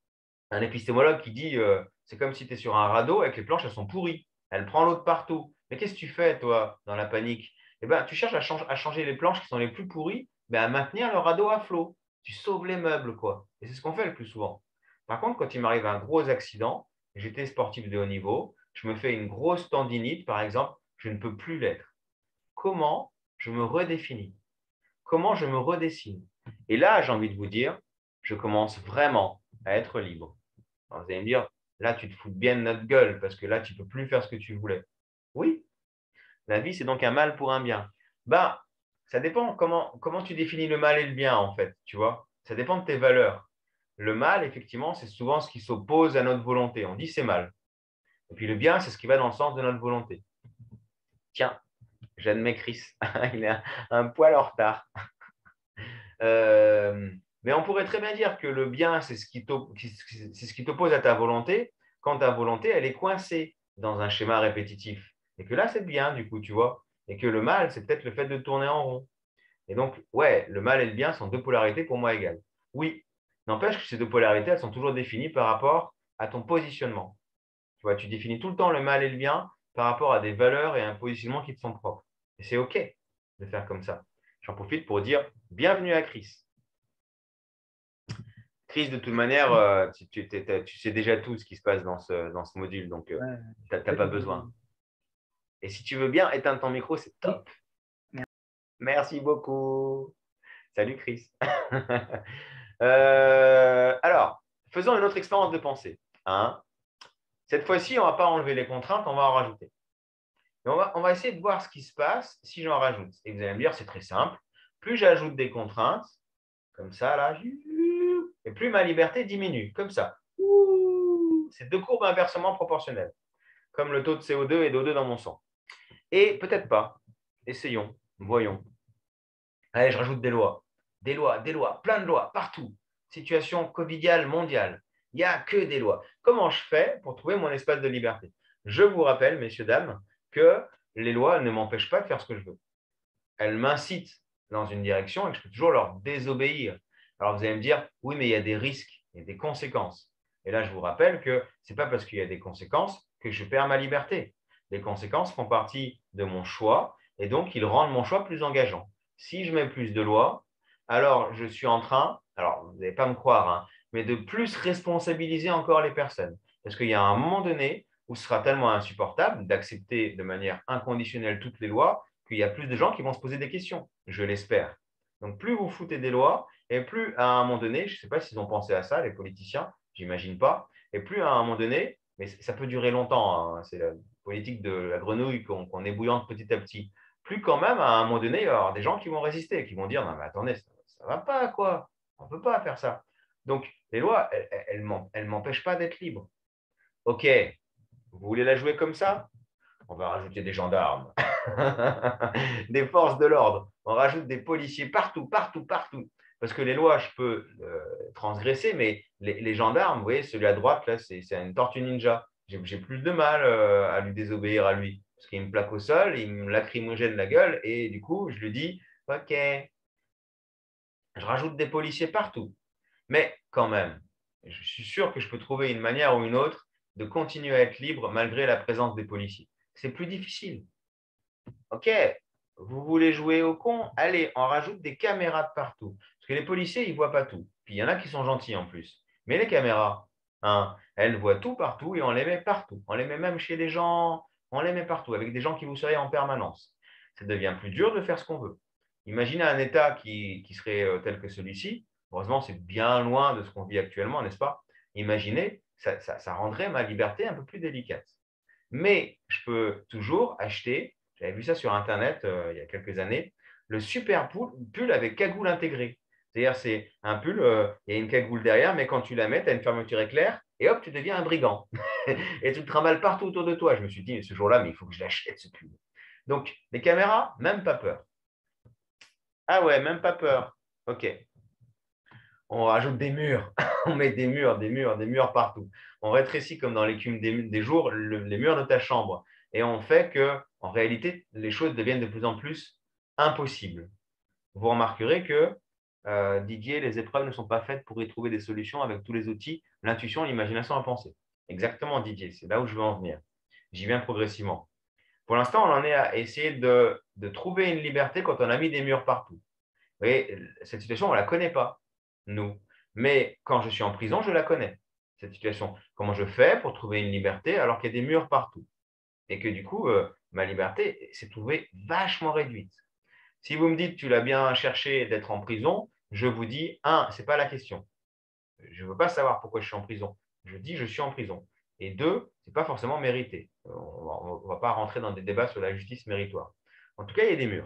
un épistémologue qui dit euh, c'est comme si tu es sur un radeau avec les planches, elles sont pourries. Elles prennent l'eau de partout. Mais qu'est-ce que tu fais, toi, dans la panique? Eh ben, tu cherches à, change, à changer les planches qui sont les plus pourries, mais à maintenir le radeau à flot. Tu sauves les meubles, quoi. Et c'est ce qu'on fait le plus souvent. Par contre, quand il m'arrive un gros accident, j'étais sportif de haut niveau, je me fais une grosse tendinite, par exemple, je ne peux plus l'être. Comment je me redéfinis? Comment je me redessine? Et là, j'ai envie de vous dire, je commence vraiment à être libre. Alors, vous allez me dire, là, tu te fous bien de notre gueule parce que là, tu ne peux plus faire ce que tu voulais. Oui, la vie, c'est donc un mal pour un bien. Ben, ça dépend comment, comment tu définis le mal et le bien, en fait, tu vois. Ça dépend de tes valeurs. le mal, effectivement, c'est souvent ce qui s'oppose à notre volonté. On dit c'est mal. Et puis le bien, c'est ce qui va dans le sens de notre volonté. Tiens, j'admets Chris, il est un, un poil en retard. Euh, mais on pourrait très bien dire que le bien, c'est ce qui t'oppose à ta volonté, quand ta volonté, elle est coincée dans un schéma répétitif. Et que là, c'est bien, du coup, tu vois. Et que le mal, c'est peut-être le fait de tourner en rond. Et donc, ouais, le mal et le bien sont deux polarités pour moi égales. Oui, n'empêche que ces deux polarités, elles sont toujours définies par rapport à ton positionnement. Tu vois, tu définis tout le temps le mal et le bien par rapport à des valeurs et un positionnement qui te sont propres. Et c'est OK de faire comme ça. J'en profite pour dire bienvenue à Chris. Chris, de toute manière, euh, tu, tu, tu, sais déjà tout ce qui se passe dans ce, dans ce module, donc euh, Ouais, tu n'as pas besoin. Et si tu veux bien éteindre ton micro, c'est top. Oui. Merci beaucoup. Salut Chris. euh, alors, faisons une autre expérience de pensée. Hein. Cette fois-ci, on ne va pas enlever les contraintes, on va en rajouter. Et on, va, on va essayer de voir ce qui se passe si j'en rajoute. Et vous allez me dire, c'est très simple. Plus j'ajoute des contraintes, comme ça, là, et plus ma liberté diminue, comme ça. C'est deux courbes inversement proportionnelles, comme le taux de C O deux et d'O deux dans mon sang. Et peut-être pas. Essayons, voyons. Allez, je rajoute des lois. Des lois, des lois, plein de lois, partout. Situation covidiale mondiale. Il n'y a que des lois. Comment je fais pour trouver mon espace de liberté? Je vous rappelle, messieurs, dames, que les lois ne m'empêchent pas de faire ce que je veux. Elles m'incitent dans une direction et que je peux toujours leur désobéir. Alors vous allez me dire, oui, mais il y a des risques, il y a des conséquences. Et là, je vous rappelle que ce n'est pas parce qu'il y a des conséquences que je perds ma liberté. Les conséquences font partie de mon choix et donc ils rendent mon choix plus engageant. Si je mets plus de lois, alors je suis en train, alors vous n'allez pas me croire, hein, mais de plus responsabiliser encore les personnes. Parce qu'il y a un moment donné où ce sera tellement insupportable d'accepter de manière inconditionnelle toutes les lois qu'il y a plus de gens qui vont se poser des questions, je l'espère. Donc plus vous foutez des lois, et plus à un moment donné, je ne sais pas s'ils ont pensé à ça, les politiciens, j'imagine pas, et plus à un moment donné, mais ça peut durer longtemps, hein, c'est la politique de la grenouille qu'on qu'on ébouillante petit à petit, plus quand même, à un moment donné, il va y avoir des gens qui vont résister, qui vont dire, non mais attendez, ça ne va pas, quoi, on ne peut pas faire ça. Donc les lois, elles ne elles m'empêchent pas d'être libre. Ok, vous voulez la jouer comme ça? On va rajouter des gendarmes, des forces de l'ordre. On rajoute des policiers partout, partout, partout. Parce que les lois, je peux euh, transgresser, mais les, les gendarmes, vous voyez, celui à droite, là, c'est une tortue ninja. J'ai plus de mal euh, à lui désobéir à lui. Parce qu'il me plaque au sol, il me lacrymogène la gueule, et du coup, je lui dis, OK, je rajoute des policiers partout. Mais quand même, je suis sûr que je peux trouver une manière ou une autre de continuer à être libre malgré la présence des policiers. C'est plus difficile. OK, vous voulez jouer au con? Allez, on rajoute des caméras de partout. Parce que les policiers, ils ne voient pas tout. Puis il y en a qui sont gentils en plus. Mais les caméras, hein, elles voient tout partout et on les met partout. On les met même chez les gens, on les met partout, avec des gens qui vous surveillent en permanence. Ça devient plus dur de faire ce qu'on veut. Imaginez un État qui, qui serait euh, tel que celui-ci. Heureusement, c'est bien loin de ce qu'on vit actuellement, n'est-ce pas? Imaginez, ça, ça, ça rendrait ma liberté un peu plus délicate. Mais je peux toujours acheter, j'avais vu ça sur Internet euh, il y a quelques années, le super pull avec cagoule intégrée. C'est-à-dire, c'est un pull, euh, il y a une cagoule derrière, mais quand tu la mets, tu as une fermeture éclair et hop, tu deviens un brigand. Et tu te trimbales partout autour de toi. Je me suis dit, ce jour-là, mais il faut que je l'achète, ce pull. Donc, les caméras, même pas peur. Ah ouais, même pas peur. OK. On rajoute des murs. On met des murs, des murs, des murs partout. On rétrécit comme dans l'écume des, des jours le, les murs de ta chambre. Et on fait que, en réalité, les choses deviennent de plus en plus impossibles. Vous remarquerez que, euh, Didier, les épreuves ne sont pas faites pour y trouver des solutions avec tous les outils, l'intuition, l'imagination, la pensée. Exactement, Didier, c'est là où je veux en venir. J'y viens progressivement. Pour l'instant, on en est à essayer de, de trouver une liberté quand on a mis des murs partout. Vous voyez, cette situation, on ne la connaît pas, nous. Mais quand je suis en prison, je la connais, cette situation. Comment je fais pour trouver une liberté alors qu'il y a des murs partout? Et que du coup, euh, ma liberté s'est trouvée vachement réduite. Si vous me dites, tu l'as bien cherché d'être en prison, je vous dis, un, ce n'est pas la question. Je ne veux pas savoir pourquoi je suis en prison. Je dis, je suis en prison. Et deux, ce n'est pas forcément mérité. On ne va pas rentrer dans des débats sur la justice méritoire. En tout cas, il y a des murs.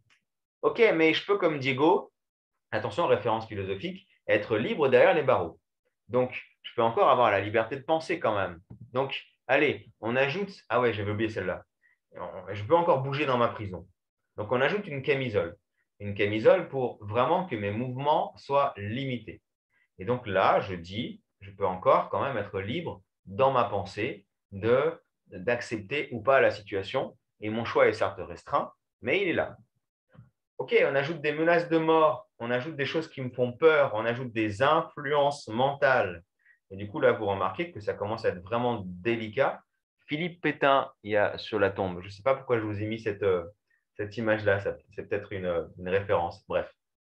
OK, mais je peux, comme Diego, attention, référence philosophique, être libre derrière les barreaux. Donc, je peux encore avoir la liberté de penser quand même. Donc, allez, on ajoute… Ah ouais, j'avais oublié celle-là. Je peux encore bouger dans ma prison. Donc, on ajoute une camisole. Une camisole pour vraiment que mes mouvements soient limités. Et donc là, je dis, je peux encore quand même être libre dans ma pensée de, d'accepter ou pas la situation. Et mon choix est certes restreint, mais il est là. OK, on ajoute des menaces de mort, on ajoute des choses qui me font peur, on ajoute des influences mentales. Et du coup, là, vous remarquez que ça commence à être vraiment délicat. Philippe Pétain, il y a sur la tombe. Je ne sais pas pourquoi je vous ai mis cette, euh, cette image-là. C'est peut-être une, une référence. Bref.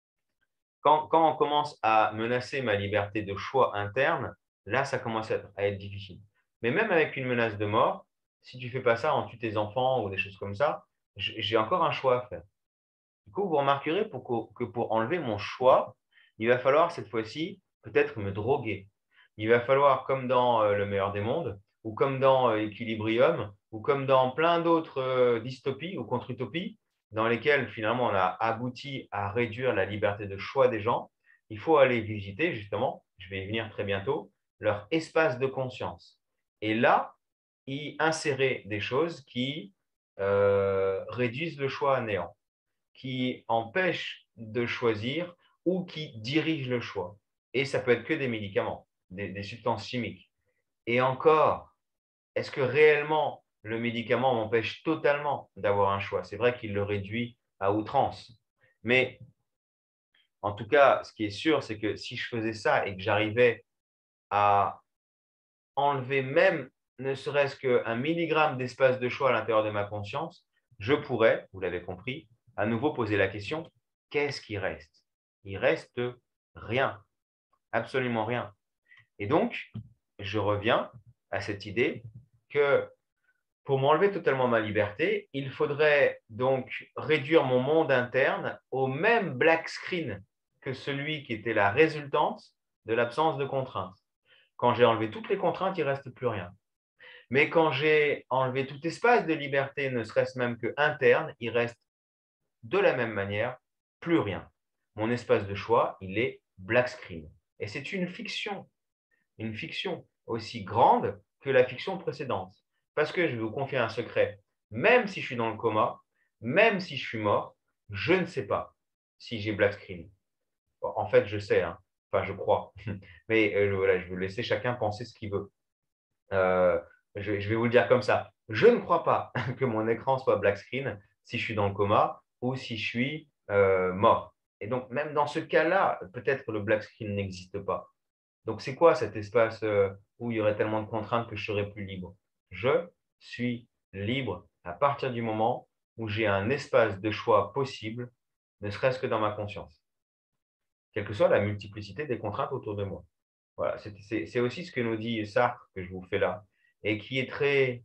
Quand, quand on commence à menacer ma liberté de choix interne, là, ça commence à être, à être difficile. Mais même avec une menace de mort, si tu ne fais pas ça, on tue tes enfants ou des choses comme ça, j'ai encore un choix à faire. Du coup, vous remarquerez pour que, que pour enlever mon choix, il va falloir cette fois-ci peut-être me droguer. Il va falloir, comme dans euh, Le meilleur des mondes, ou comme dans euh, Equilibrium, ou comme dans plein d'autres euh, dystopies ou contre-utopies, dans lesquelles finalement on a abouti à réduire la liberté de choix des gens, il faut aller visiter justement, je vais y venir très bientôt, leur espace de conscience. Et là, y insérer des choses qui euh, réduisent le choix à néant, qui empêche de choisir ou qui dirige le choix. Et ça peut être que des médicaments, des, des substances chimiques. Et encore, est-ce que réellement le médicament m'empêche totalement d'avoir un choix? C'est vrai qu'il le réduit à outrance. Mais en tout cas, ce qui est sûr, c'est que si je faisais ça et que j'arrivais à enlever même ne serait-ce qu'un milligramme d'espace de choix à l'intérieur de ma conscience, je pourrais, vous l'avez compris, à nouveau poser la question, qu'est-ce qui reste? Il reste rien, absolument rien. Et donc, je reviens à cette idée que pour m'enlever totalement ma liberté, il faudrait donc réduire mon monde interne au même black screen que celui qui était la résultante de l'absence de contraintes. Quand j'ai enlevé toutes les contraintes, il ne reste plus rien. Mais quand j'ai enlevé tout espace de liberté, ne serait-ce même que interne, il reste de la même manière plus rien. Mon espace de choix, il est black screen. Et c'est une fiction, une fiction aussi grande que la fiction précédente. Parce que je vais vous confier un secret, même si je suis dans le coma, même si je suis mort, je ne sais pas si j'ai black screen. Bon, en fait, je sais, hein. Enfin, je crois. Mais euh, voilà, je vais laisser chacun penser ce qu'il veut. Euh, je, je vais vous le dire comme ça. Je ne crois pas que mon écran soit black screen si je suis dans le coma ou si je suis euh, mort. Et donc, même dans ce cas-là, peut-être que le black screen n'existe pas. Donc, c'est quoi cet espace euh, où il y aurait tellement de contraintes que je serais plus libre? Je suis libre à partir du moment où j'ai un espace de choix possible, ne serait-ce que dans ma conscience, quelle que soit la multiplicité des contraintes autour de moi. Voilà, c'est aussi ce que nous dit Sartre, que je vous fais là, et qui est très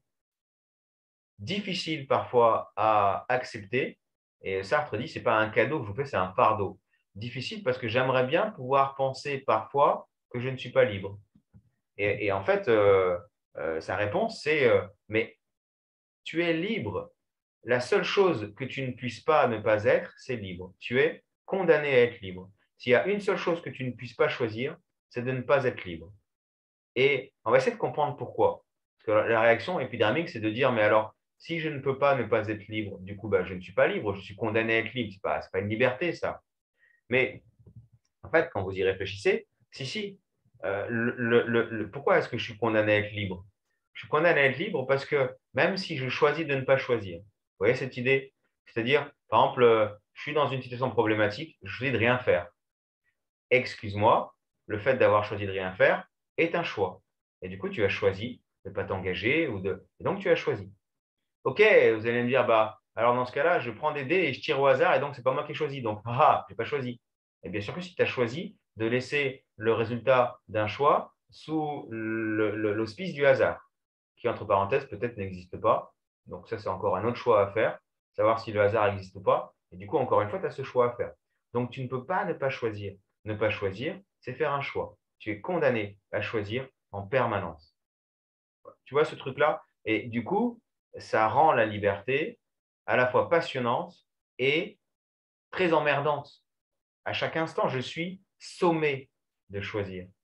difficile parfois à accepter. Et Sartre dit, ce n'est pas un cadeau que je vous fais, c'est un fardeau. Difficile parce que j'aimerais bien pouvoir penser parfois que je ne suis pas libre. Et, et en fait, euh, euh, sa réponse, c'est, euh, mais tu es libre. La seule chose que tu ne puisses pas ne pas être, c'est libre. Tu es condamné à être libre. S'il y a une seule chose que tu ne puisses pas choisir, c'est de ne pas être libre. Et on va essayer de comprendre pourquoi. Parce que la réaction épidermique, c'est de dire, mais alors, si je ne peux pas ne pas être libre, du coup, bah, je ne suis pas libre, je suis condamné à être libre. Ce n'est pas, pas une liberté, ça. Mais en fait, quand vous y réfléchissez, si, si, euh, le, le, le, pourquoi est-ce que je suis condamné à être libre? Je suis condamné à être libre parce que même si je choisis de ne pas choisir, vous voyez cette idée? C'est-à-dire, par exemple, euh, je suis dans une situation problématique, je choisis de rien faire. Excuse-moi, le fait d'avoir choisi de rien faire est un choix. Et du coup, tu as choisi de ne pas t'engager ou de… Et donc, tu as choisi. OK, vous allez me dire, bah, alors dans ce cas-là, je prends des dés et je tire au hasard et donc, ce n'est pas moi qui ai choisi. Donc, ah, je n'ai pas choisi. Et bien sûr que si tu as choisi de laisser le résultat d'un choix sous l'auspice du hasard, qui, entre parenthèses, peut-être n'existe pas. Donc, ça, c'est encore un autre choix à faire, savoir si le hasard existe ou pas. Et du coup, encore une fois, tu as ce choix à faire. Donc, tu ne peux pas ne pas choisir. Ne pas choisir, c'est faire un choix. Tu es condamné à choisir en permanence. Tu vois ce truc-là? Et du coup, ça rend la liberté à la fois passionnante et très emmerdante. À chaque instant, je suis sommé de choisir.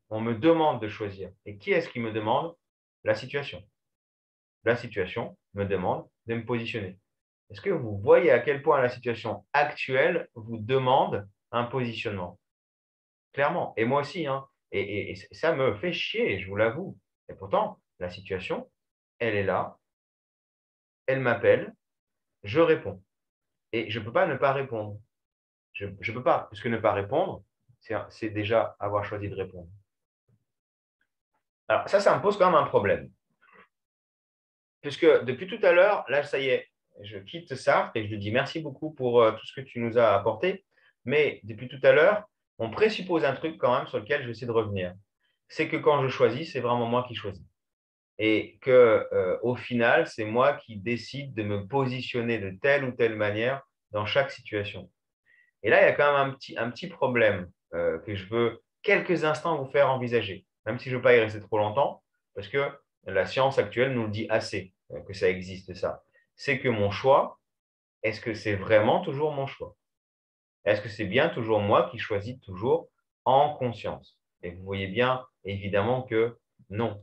on me demande de choisir. Et qui est-ce qui me demande? La situation. La situation me demande de me positionner. Est-ce que vous voyez à quel point la situation actuelle vous demande un positionnement? Clairement. Et moi aussi, hein. Et, et- et ça me fait chier, je vous l'avoue. Et pourtant, la situation, elle est là, elle m'appelle, je réponds. Et je ne peux pas ne pas répondre. Je ne peux pas, puisque ne pas répondre, c'est c'est déjà avoir choisi de répondre. Alors ça, ça me pose quand même un problème. Puisque depuis tout à l'heure, là, ça y est, je quitte Sartre et je lui dis merci beaucoup pour euh, tout ce que tu nous as apporté. Mais depuis tout à l'heure, on présuppose un truc quand même sur lequel je vais essayer de revenir. C'est que quand je choisis, c'est vraiment moi qui choisis. Et que, euh, au final, c'est moi qui décide de me positionner de telle ou telle manière dans chaque situation. Et là, il y a quand même un petit, un petit problème euh, que je veux quelques instants vous faire envisager, même si je ne veux pas y rester trop longtemps, parce que la science actuelle nous le dit assez, euh, que ça existe, ça. C'est que mon choix, est-ce que c'est vraiment toujours mon choix? Est-ce que c'est bien toujours moi qui choisis toujours en conscience? Et vous voyez bien, évidemment, que non.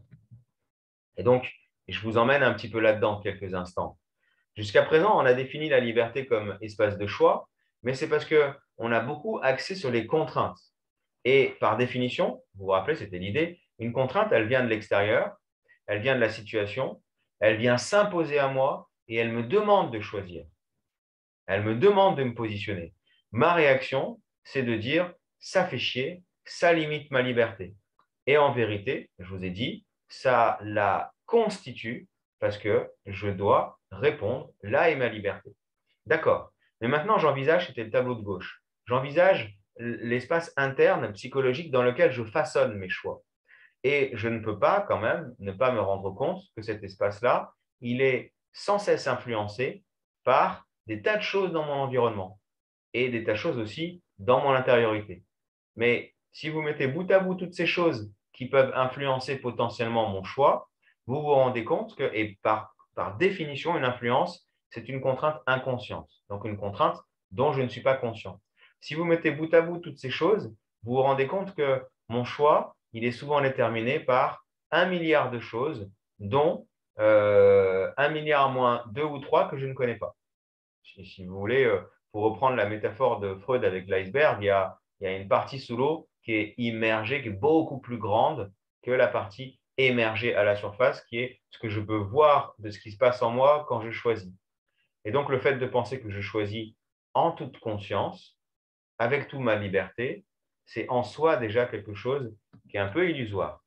Et donc, je vous emmène un petit peu là-dedans quelques instants. Jusqu'à présent, on a défini la liberté comme espace de choix, mais c'est parce qu'on a beaucoup axé sur les contraintes. Et par définition, vous vous rappelez, c'était l'idée, une contrainte, elle vient de l'extérieur, elle vient de la situation, elle vient s'imposer à moi et elle me demande de choisir. Elle me demande de me positionner. Ma réaction, c'est de dire, ça fait chier, ça limite ma liberté. Et en vérité, je vous ai dit, ça la constitue parce que je dois répondre, là est ma liberté. D'accord. Mais maintenant, j'envisage, c'était le tableau de gauche, j'envisage l'espace interne psychologique dans lequel je façonne mes choix. Et je ne peux pas quand même ne pas me rendre compte que cet espace-là, il est sans cesse influencé par des tas de choses dans mon environnement et des tas de choses aussi dans mon intériorité. Mais si vous mettez bout à bout toutes ces choses qui peuvent influencer potentiellement mon choix, vous vous rendez compte que, et par, par définition, une influence, c'est une contrainte inconsciente, donc une contrainte dont je ne suis pas conscient. Si vous mettez bout à bout toutes ces choses, vous vous rendez compte que mon choix, il est souvent déterminé par un milliard de choses, dont euh, un milliard moins deux ou trois que je ne connais pas. Si, si vous voulez, euh, pour reprendre la métaphore de Freud avec l'iceberg, il y a, il y a une partie sous l'eau qui est immergée, qui est beaucoup plus grande que la partie émergée à la surface, qui est ce que je peux voir de ce qui se passe en moi quand je choisis. Et donc, le fait de penser que je choisis en toute conscience, avec toute ma liberté, c'est en soi déjà quelque chose qui est un peu illusoire.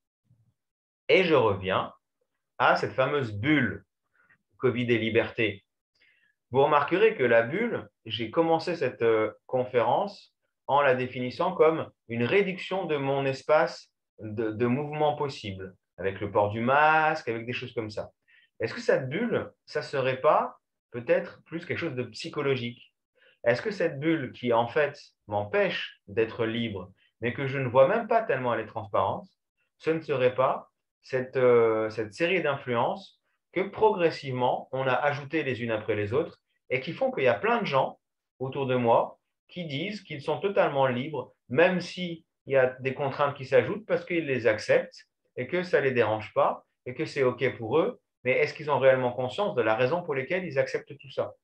Et je reviens à cette fameuse bulle Covid et liberté. Vous remarquerez que la bulle, j'ai commencé cette euh, conférence en la définissant comme une réduction de mon espace de, de mouvement possible, avec le port du masque, avec des choses comme ça. Est-ce que cette bulle, ça ne serait pas peut-être plus quelque chose de psychologique? Est-ce que cette bulle qui, en fait, m'empêche d'être libre, mais que je ne vois même pas tellement elle est transparente, ce ne serait pas cette, euh, cette série d'influences que progressivement, on a ajouté les unes après les autres et qui font qu'il y a plein de gens autour de moi qui disent qu'ils sont totalement libres, même s'il y a des contraintes qui s'ajoutent parce qu'ils les acceptent et que ça ne les dérange pas et que c'est OK pour eux. Mais est-ce qu'ils ont réellement conscience de la raison pour laquelle ils acceptent tout ça?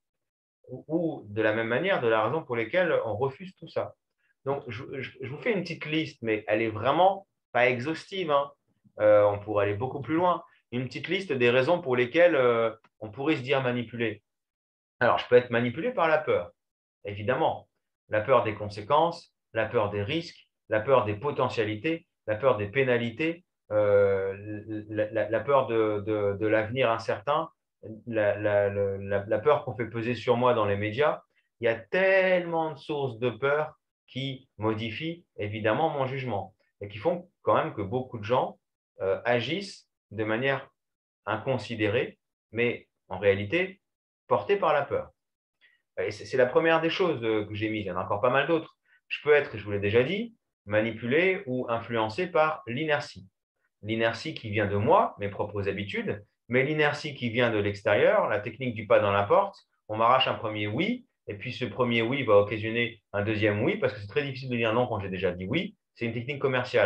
Ou de la même manière, de la raison pour laquelle on refuse tout ça? Donc, je, je, je vous fais une petite liste, mais elle est vraiment pas exhaustive, hein. Euh, on pourrait aller beaucoup plus loin. Une petite liste des raisons pour lesquelles euh, on pourrait se dire manipulé. Alors, je peux être manipulé par la peur, évidemment. La peur des conséquences, la peur des risques, la peur des potentialités, la peur des pénalités, euh, la, la, la, peur de, de, de l'avenir incertain, la, la, la, la peur qu'on fait peser sur moi dans les médias. Il y a tellement de sources de peur qui modifient évidemment mon jugement et qui font quand même que beaucoup de gens euh, agissent de manière inconsidérée, mais en réalité portés par la peur. Et c'est la première des choses que j'ai mises. Il y en a encore pas mal d'autres. Je peux être, je vous l'ai déjà dit, manipulé ou influencé par l'inertie. L'inertie qui vient de moi, mes propres habitudes, mais l'inertie qui vient de l'extérieur, la technique du pas dans la porte. On m'arrache un premier oui, et puis ce premier oui va occasionner un deuxième oui, parce que c'est très difficile de dire non quand j'ai déjà dit oui. C'est une technique commerciale, hein.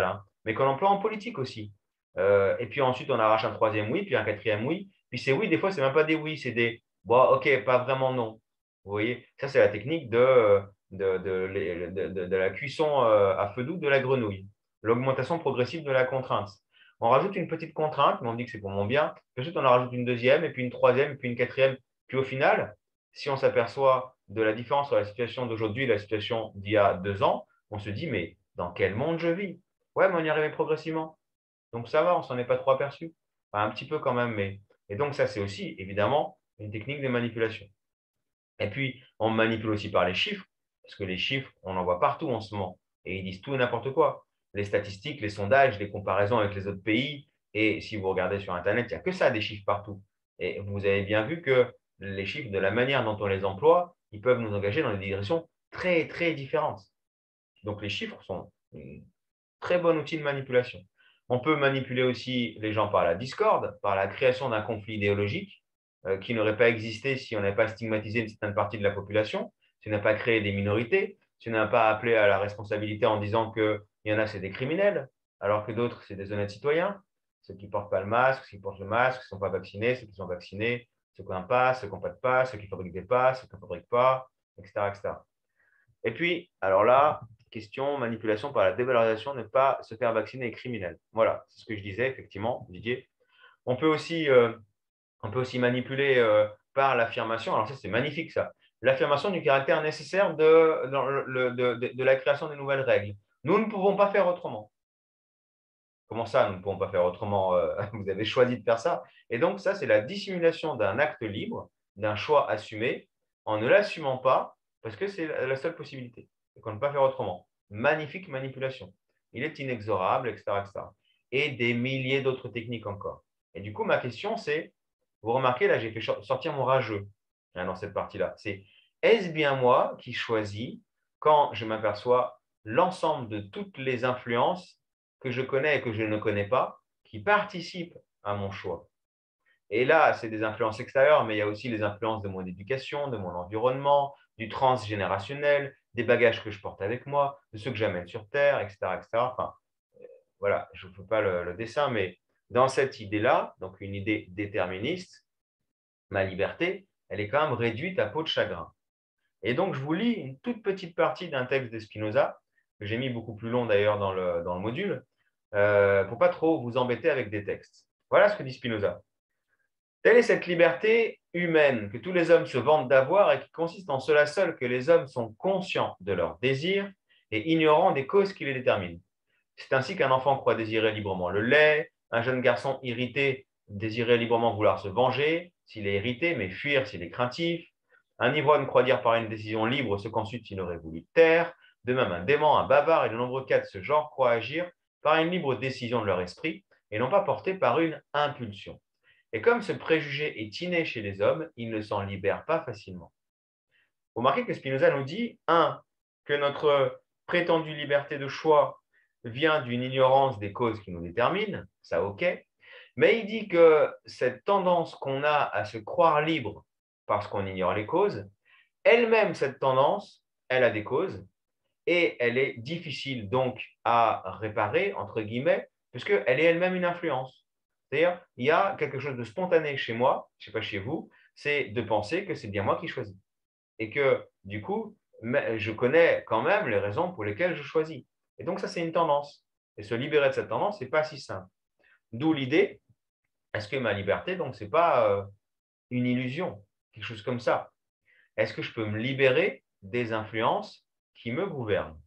mais qu'on emploie en politique aussi. Euh, et puis ensuite, on arrache un troisième oui, puis un quatrième oui. Puis ces oui, des fois, ce n'est même pas des oui, c'est des bon, ok, pas vraiment non. Vous voyez, ça, c'est la technique de, de, de, de, de- de la cuisson euh, à feu doux de la grenouille, l'augmentation progressive de la contrainte. On rajoute une petite contrainte, mais on dit que c'est pour mon bien. Puis ensuite, on en rajoute une deuxième, et puis une troisième, et puis une quatrième. Puis au final, si on s'aperçoit de la différence entre la situation d'aujourd'hui et la situation d'il y a deux ans, on se dit, mais dans quel monde je vis? Ouais, mais on y arrivait progressivement. Donc ça va, on s'en est pas trop aperçu. Enfin, un petit peu quand même, mais. Et donc ça, c'est aussi, évidemment, une technique de manipulation. Et puis, on manipule aussi par les chiffres, parce que les chiffres, on en voit partout en ce moment. Et ils disent tout et n'importe quoi. Les statistiques, les sondages, les comparaisons avec les autres pays. Et si vous regardez sur Internet, il n'y a que ça, des chiffres partout. Et vous avez bien vu que les chiffres, de la manière dont on les emploie, ils peuvent nous engager dans des directions très, très différentes. Donc, les chiffres sont un très bon outil de manipulation. On peut manipuler aussi les gens par la discorde, par la création d'un conflit idéologique euh, qui n'aurait pas existé si on n'avait pas stigmatisé une certaine partie de la population, si on n'a pas créé des minorités, si on n'a pas appelé à la responsabilité en disant qu'il y en a, c'est des criminels, alors que d'autres, c'est des honnêtes citoyens, ceux qui ne portent pas le masque, ceux qui portent le masque, ceux qui ne sont pas vaccinés, ceux qui sont vaccinés, ceux qui ont un pass, ceux qui n'ont pas de pass, ceux qui fabriquent des passes, ceux qui ne fabriquent pas, et cetera, et cetera. Et puis, alors là, question manipulation par la dévalorisation, ne pas se faire vacciner est criminel. Voilà, c'est ce que je disais, effectivement, Didier. On peut aussi, euh, on peut aussi manipuler euh, par l'affirmation. Alors ça, c'est magnifique, ça. L'affirmation du caractère nécessaire de, dans le- de, de- de la création de nouvelles règles. Nous ne pouvons pas faire autrement. Comment ça, nous ne pouvons pas faire autrement? euh, Vous avez choisi de faire ça. Et donc, ça, c'est la dissimulation d'un acte libre, d'un choix assumé, en ne l'assumant pas, parce que c'est la la seule possibilité. Et qu'on ne peut pas faire autrement. Magnifique manipulation. Il est inexorable, et cetera, et cetera. Et des milliers d'autres techniques encore. Et du coup, ma question, c'est, vous remarquez, là, j'ai fait sortir mon rageux hein, dans cette partie-là. C'est, est-ce bien moi qui choisis quand je m'aperçois l'ensemble de toutes les influences que je connais et que je ne connais pas, qui participent à mon choix. Et là, c'est des influences extérieures, mais il y a aussi les influences de mon éducation, de mon environnement, du transgénérationnel, des bagages que je porte avec moi, de ceux que j'amène sur Terre, et cetera, et cetera. Enfin, voilà, je ne fais pas le, le dessin, mais dans cette idée-là, donc une idée déterministe, ma liberté, elle est quand même réduite à peau de chagrin. Et donc, je vous lis une toute petite partie d'un texte de Spinoza, que j'ai mis beaucoup plus long d'ailleurs dans le, dans le module, euh, pour pas trop vous embêter avec des textes. Voilà ce que dit Spinoza. Telle est cette liberté humaine que tous les hommes se vantent d'avoir et qui consiste en cela seul que les hommes sont conscients de leurs désirs et ignorants des causes qui les déterminent. C'est ainsi qu'un enfant croit désirer librement le lait, un jeune garçon irrité désirer librement vouloir se venger s'il est irrité, mais fuir s'il est craintif. Un ivrogne croit dire par une décision libre ce qu'ensuite il aurait voulu taire. De même, un dément, un bavard et de nombreux cas de ce genre croient agir par une libre décision de leur esprit et non pas portés par une impulsion. Et comme ce préjugé est inné chez les hommes, ils ne s'en libèrent pas facilement. Vous remarquez que Spinoza nous dit, un, que notre prétendue liberté de choix vient d'une ignorance des causes qui nous déterminent, ça ok, mais il dit que cette tendance qu'on a à se croire libre parce qu'on ignore les causes, elle-même, cette tendance, elle a des causes et elle est difficile donc à réparer, entre guillemets, puisqu'elle est elle-même une influence. C'est-à-dire, il y a quelque chose de spontané chez moi, je ne sais pas chez vous, c'est de penser que c'est bien moi qui choisis. Et que, du coup, je connais quand même les raisons pour lesquelles je choisis. Et donc, ça, c'est une tendance. Et se libérer de cette tendance, ce n'est pas si simple. D'où l'idée, est-ce que ma liberté, donc, ce n'est pas euh, une illusion, quelque chose comme ça? Est-ce que je peux me libérer des influences qui me gouvernent?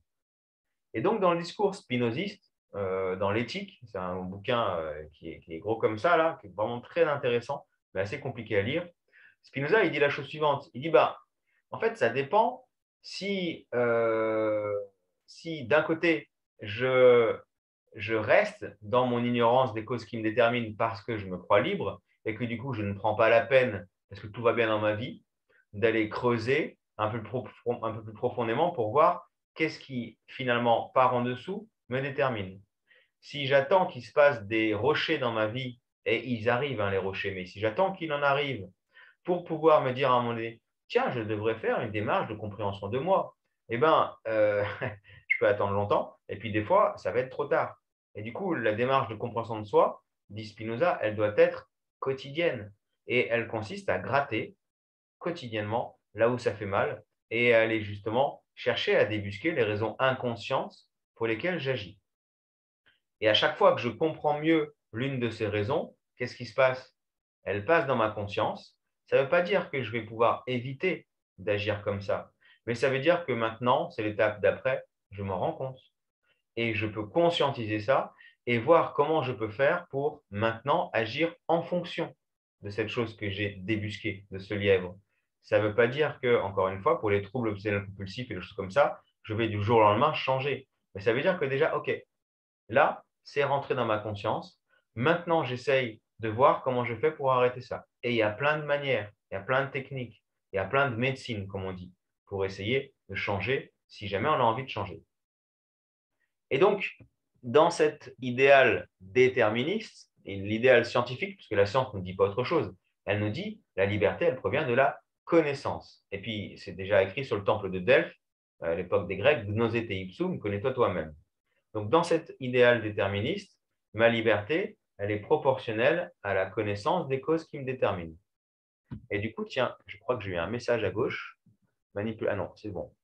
Et donc, dans le discours spinoziste, euh, dans l'éthique, c'est un bouquin euh, qui, est, qui, est, gros comme ça, là, qui est vraiment très intéressant, mais assez compliqué à lire. Spinoza, il dit la chose suivante. Il dit, bah, en fait, ça dépend si, euh, si d'un côté, je, je reste dans mon ignorance des causes qui me déterminent parce que je me crois libre et que du coup, je ne prends pas la peine, parce que tout va bien dans ma vie, d'aller creuser un peu, un peu plus profondément pour voir qu'est-ce qui, finalement, par en dessous, me détermine. Si j'attends qu'il se passe des rochers dans ma vie, et ils arrivent, hein, les rochers, mais si j'attends qu'il en arrive pour pouvoir me dire à un moment donné, tiens, je devrais faire une démarche de compréhension de moi, eh bien, euh, je peux attendre longtemps, et puis des fois, ça va être trop tard. Et du coup, la démarche de compréhension de soi, dit Spinoza, elle doit être quotidienne. Et elle consiste à gratter quotidiennement là où ça fait mal et à aller justement chercher à débusquer les raisons inconscientes pour lesquelles j'agis. Et à chaque fois que je comprends mieux l'une de ces raisons, qu'est-ce qui se passe? Elle passe dans ma conscience. Ça ne veut pas dire que je vais pouvoir éviter d'agir comme ça, mais ça veut dire que maintenant, c'est l'étape d'après, je m'en rends compte et je peux conscientiser ça et voir comment je peux faire pour maintenant agir en fonction de cette chose que j'ai débusquée, de ce lièvre. Ça ne veut pas dire que, encore une fois, pour les troubles obsessionnels compulsifs et des choses comme ça, je vais du jour au lendemain changer. Mais ça veut dire que déjà, OK, là, c'est rentré dans ma conscience. Maintenant, j'essaye de voir comment je fais pour arrêter ça. Et il y a plein de manières, il y a plein de techniques, il y a plein de médecines, comme on dit, pour essayer de changer si jamais on a envie de changer. Et donc, dans cet idéal déterministe, et l'idéal scientifique, puisque la science ne dit pas autre chose, elle nous dit la liberté, elle provient de la connaissance. Et puis, c'est déjà écrit sur le temple de Delphes, à l'époque des Grecs, Gnosete ipsum, connais-toi toi-même. Donc, dans cet idéal déterministe, ma liberté, elle est proportionnelle à la connaissance des causes qui me déterminent. Et du coup, tiens, je crois que j'ai eu un message à gauche. Manipule... Ah non, c'est bon.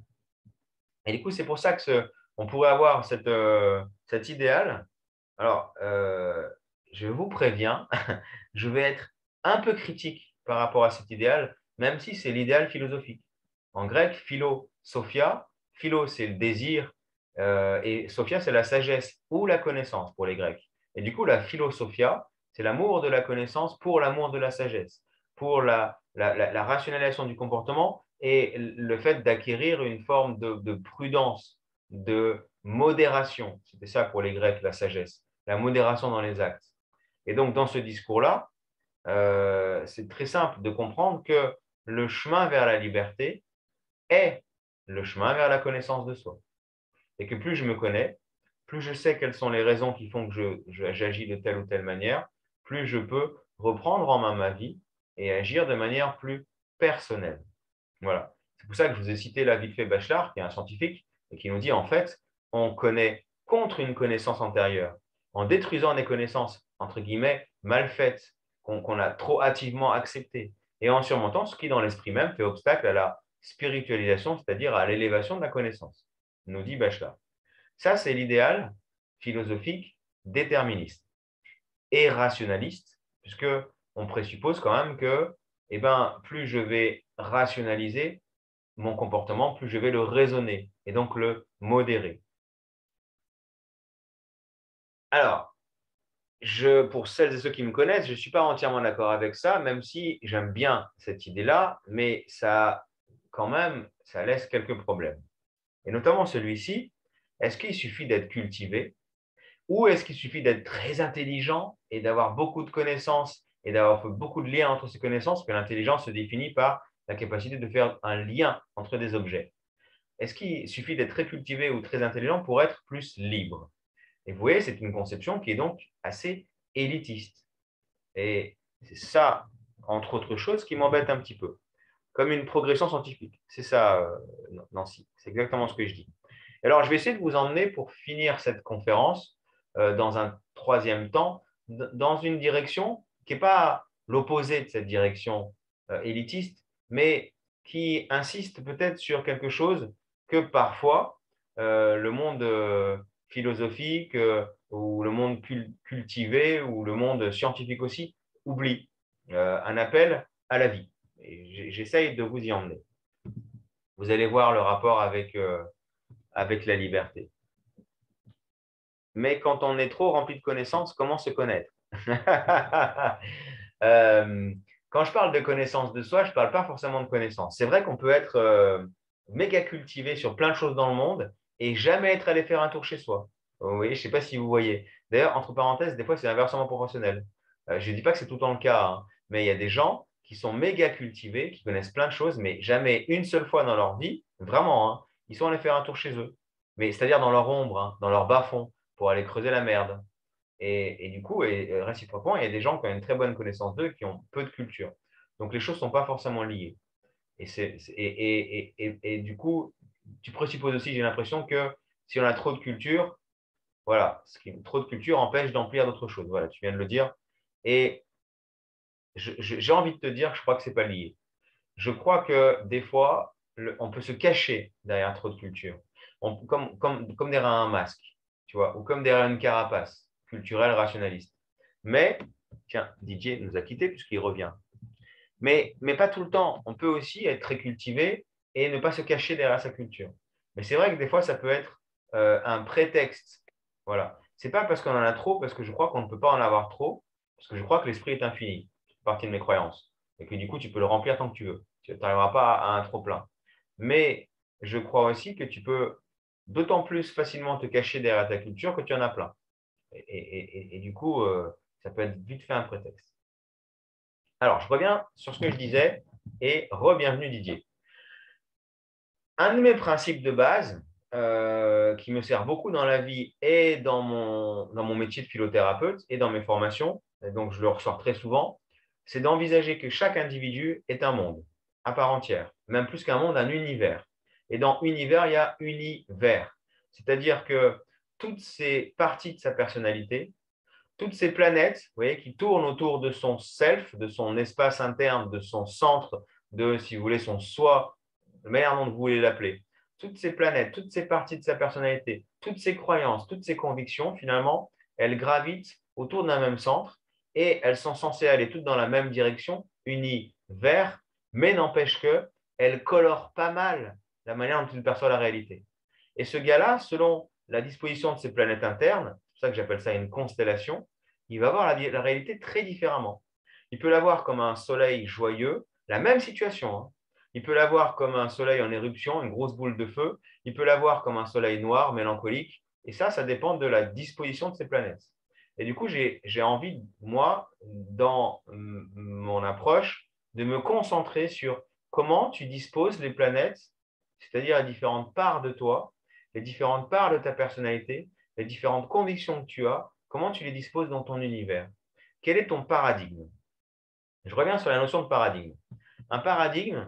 Et du coup, c'est pour ça que ce, on pourrait avoir cette, euh, cet idéal. Alors, euh, je vous préviens, je vais être un peu critique par rapport à cet idéal, même si c'est l'idéal philosophique. En grec, philo, sophia, philo, c'est le désir, euh, et sophia, c'est la sagesse ou la connaissance pour les Grecs. Et du coup, la philosophia, c'est l'amour de la connaissance pour l'amour de la sagesse, pour la, la, la, la rationalisation du comportement et le fait d'acquérir une forme de, de prudence, de modération. C'était ça pour les Grecs, la sagesse, la modération dans les actes. Et donc, dans ce discours-là, euh, c'est très simple de comprendre que le chemin vers la liberté est le chemin vers la connaissance de soi. Et que plus je me connais, plus je sais quelles sont les raisons qui font que je, je, j'agis de telle ou telle manière, plus je peux reprendre en main ma vie et agir de manière plus personnelle. Voilà. C'est pour ça que je vous ai cité là vite fait Bachelard, qui est un scientifique, et qui nous dit en fait, on connaît contre une connaissance antérieure, en détruisant des connaissances, entre guillemets, mal faites, qu'on qu'on a trop hâtivement acceptées, et en surmontant ce qui, dans l'esprit même, fait obstacle à la spiritualisation, c'est-à-dire à l'élévation de la connaissance, nous dit Bachelard. Ça, c'est l'idéal philosophique déterministe et rationaliste, puisque on présuppose quand même que eh ben, plus je vais rationaliser mon comportement, plus je vais le raisonner et donc le modérer. Alors, je, pour celles et ceux qui me connaissent, je ne suis pas entièrement d'accord avec ça, même si j'aime bien cette idée-là, mais ça, quand même, ça laisse quelques problèmes. Et notamment celui-ci, est-ce qu'il suffit d'être cultivé ou est-ce qu'il suffit d'être très intelligent et d'avoir beaucoup de connaissances et d'avoir fait beaucoup de liens entre ces connaissances, que l'intelligence se définit par la capacité de faire un lien entre des objets? Est-ce qu'il suffit d'être très cultivé ou très intelligent pour être plus libre? Et vous voyez, c'est une conception qui est donc assez élitiste. Et c'est ça, entre autres choses, qui m'embête un petit peu, comme une progression scientifique. C'est ça, euh, Nancy, c'est exactement ce que je dis. Alors, je vais essayer de vous emmener pour finir cette conférence euh, dans un troisième temps, dans une direction qui n'est pas l'opposé de cette direction euh, élitiste, mais qui insiste peut-être sur quelque chose que parfois euh, le monde euh, philosophique euh, ou le monde cul- cultivé ou le monde scientifique aussi oublie. Euh, un appel à la vie. Et j'essaye de vous y emmener. Vous allez voir le rapport avec, euh, avec la liberté. Mais quand on est trop rempli de connaissances, comment se connaître? euh, Quand je parle de connaissance de soi, je ne parle pas forcément de connaissance. C'est vrai qu'on peut être euh, méga cultivé sur plein de choses dans le monde et jamais être allé faire un tour chez soi. Oui, je ne sais pas si vous voyez. D'ailleurs, entre parenthèses, des fois, c'est inversement proportionnel. Euh, je ne dis pas que c'est tout le temps le cas, hein, mais il y a des gens qui sont méga cultivés, qui connaissent plein de choses, mais jamais une seule fois dans leur vie, vraiment, hein, ils sont allés faire un tour chez eux. Mais c'est-à-dire dans leur ombre, hein, dans leur bas-fond pour aller creuser la merde. Et, et du coup, et, et réciproquement, il y a des gens qui ont une très bonne connaissance d'eux qui ont peu de culture. Donc les choses ne sont pas forcément liées. Et, c'est, c'est- et, et, et, et du coup, tu présupposes aussi, j'ai l'impression que si on a trop de culture, Voilà, ce qui, trop de culture empêche d'emplir d'autres choses. Voilà, tu viens de le dire. Et j'ai envie de te dire que je crois que ce n'est pas lié. Je crois que des fois, le, on peut se cacher derrière trop de culture, on, comme, comme, comme derrière un masque, tu vois, ou comme derrière une carapace culturelle rationaliste. Mais, tiens, Didier nous a quittés puisqu'il revient. Mais, mais pas tout le temps. On peut aussi être très cultivé et ne pas se cacher derrière sa culture. Mais c'est vrai que des fois, ça peut être euh, un prétexte. Voilà. Ce n'est pas parce qu'on en a trop, parce que je crois qu'on ne peut pas en avoir trop, parce que je crois que l'esprit est infini. C'est partie de mes croyances. Et que du coup, tu peux le remplir tant que tu veux. Tu n'arriveras pas à un trop plein. Mais je crois aussi que tu peux d'autant plus facilement te cacher derrière ta culture que tu en as plein. Et, et, et, et du coup, euh, ça peut être vite fait un prétexte. Alors, je reviens sur ce que je disais et re-bienvenue Didier. Un de mes principes de base euh, qui me sert beaucoup dans la vie et dans mon, dans mon métier de philothérapeute et dans mes formations, et donc je le ressors très souvent, c'est d'envisager que chaque individu est un monde à part entière, même plus qu'un monde, un univers. Et dans univers, il y a univers. C'est-à-dire que toutes ces parties de sa personnalité, toutes ces planètes, vous voyez, qui tournent autour de son self, de son espace interne, de son centre, de, si vous voulez, son soi, la manière dont vous voulez l'appeler, toutes ces planètes, toutes ces parties de sa personnalité, toutes ces croyances, toutes ces convictions, finalement, elles gravitent autour d'un même centre et elles sont censées aller toutes dans la même direction, unies vers, mais n'empêche qu'elles colorent pas mal la manière dont il perçoit la réalité. Et ce gars-là, selon la disposition de ses planètes internes, c'est pour ça que j'appelle ça une constellation, il va voir la, la réalité très différemment. Il peut la voir comme un soleil joyeux, la même situation. Hein. Il peut la voir comme un soleil en éruption, une grosse boule de feu. Il peut la voir comme un soleil noir, mélancolique. Et ça, ça dépend de la disposition de ces planètes. Et du coup, j'ai envie, moi, dans mon approche, de me concentrer sur comment tu disposes les planètes, c'est-à-dire les différentes parts de toi, les différentes parts de ta personnalité, les différentes convictions que tu as, comment tu les disposes dans ton univers. Quel est ton paradigme? Je reviens sur la notion de paradigme. Un paradigme,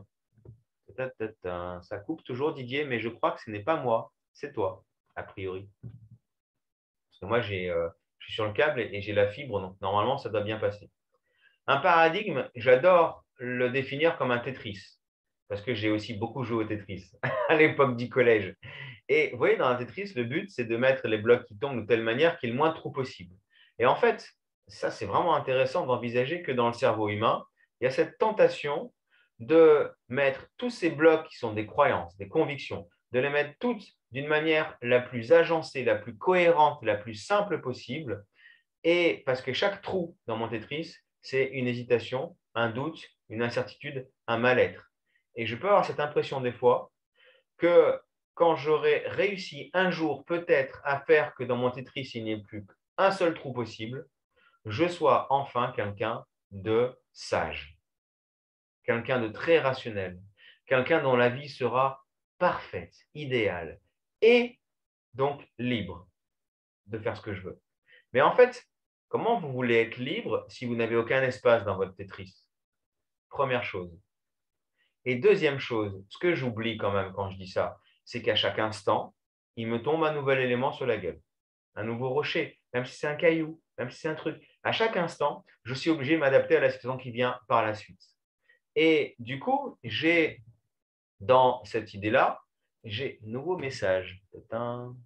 ça coupe toujours Didier, mais je crois que ce n'est pas moi, c'est toi, a priori. Parce que moi, euh, je suis sur le câble et j'ai la fibre, donc normalement, ça doit bien passer. Un paradigme, j'adore le définir comme un Tetris, parce que j'ai aussi beaucoup joué au Tetris à l'époque du collège. Et vous voyez, dans un Tetris, le but, c'est de mettre les blocs qui tombent de telle manière qu'il y ait le moins de trous possible. Et en fait, ça, c'est vraiment intéressant d'envisager que dans le cerveau humain, il y a cette tentation de mettre tous ces blocs qui sont des croyances, des convictions, de les mettre toutes d'une manière la plus agencée, la plus cohérente, la plus simple possible. Et parce que chaque trou dans mon Tetris, c'est une hésitation, un doute, une incertitude, un mal-être. Et je peux avoir cette impression des fois que quand j'aurai réussi un jour peut-être à faire que dans mon Tetris, il n'y ait plus qu'un seul trou possible, je sois enfin quelqu'un de sage, quelqu'un de très rationnel, quelqu'un dont la vie sera parfaite, idéale et donc libre de faire ce que je veux. Mais en fait, comment vous voulez être libre si vous n'avez aucun espace dans votre Tetris? Première chose. Et deuxième chose, ce que j'oublie quand même quand je dis ça, c'est qu'à chaque instant, il me tombe un nouvel élément sur la gueule, un nouveau rocher, même si c'est un caillou, même si c'est un truc. À chaque instant, je suis obligé de m'adapter à la situation qui vient par la suite. Et du coup, j'ai dans cette idée-là, j'ai nouveau message. Sans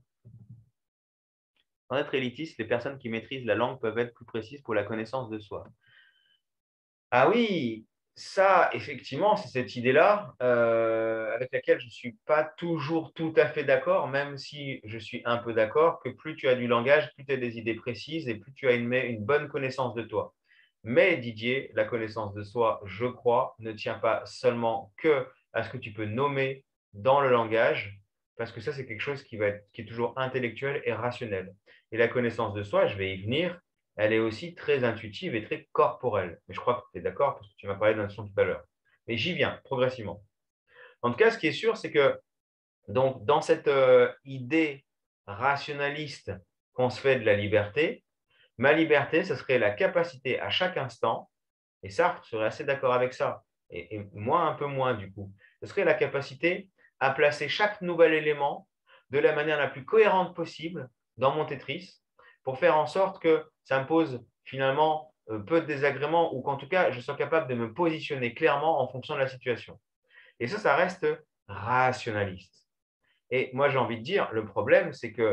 être élitiste, les personnes qui maîtrisent la langue peuvent être plus précises pour la connaissance de soi. Ah oui, ça, effectivement, c'est cette idée-là euh, avec laquelle je ne suis pas toujours tout à fait d'accord, même si je suis un peu d'accord que plus tu as du langage, plus tu as des idées précises et plus tu as une, une bonne connaissance de toi. Mais Didier, la connaissance de soi, je crois, ne tient pas seulement que à ce que tu peux nommer dans le langage, parce que ça, c'est quelque chose qui, va être, qui est toujours intellectuel et rationnel. Et la connaissance de soi, je vais y venir, elle est aussi très intuitive et très corporelle. Mais je crois que tu es d'accord parce que tu m'as parlé de notion tout à l'heure. Mais j'y viens progressivement. En tout cas, ce qui est sûr, c'est que donc, dans cette euh, idée rationaliste qu'on se fait de la liberté, ma liberté, ce serait la capacité à chaque instant, et Sartre serait assez d'accord avec ça, et, et moi un peu moins du coup, ce serait la capacité à placer chaque nouvel élément de la manière la plus cohérente possible dans mon Tetris pour faire en sorte que ça me pose finalement peu de désagréments ou qu'en tout cas, je sois capable de me positionner clairement en fonction de la situation. Et ça, ça reste rationaliste. Et moi, j'ai envie de dire, le problème, c'est que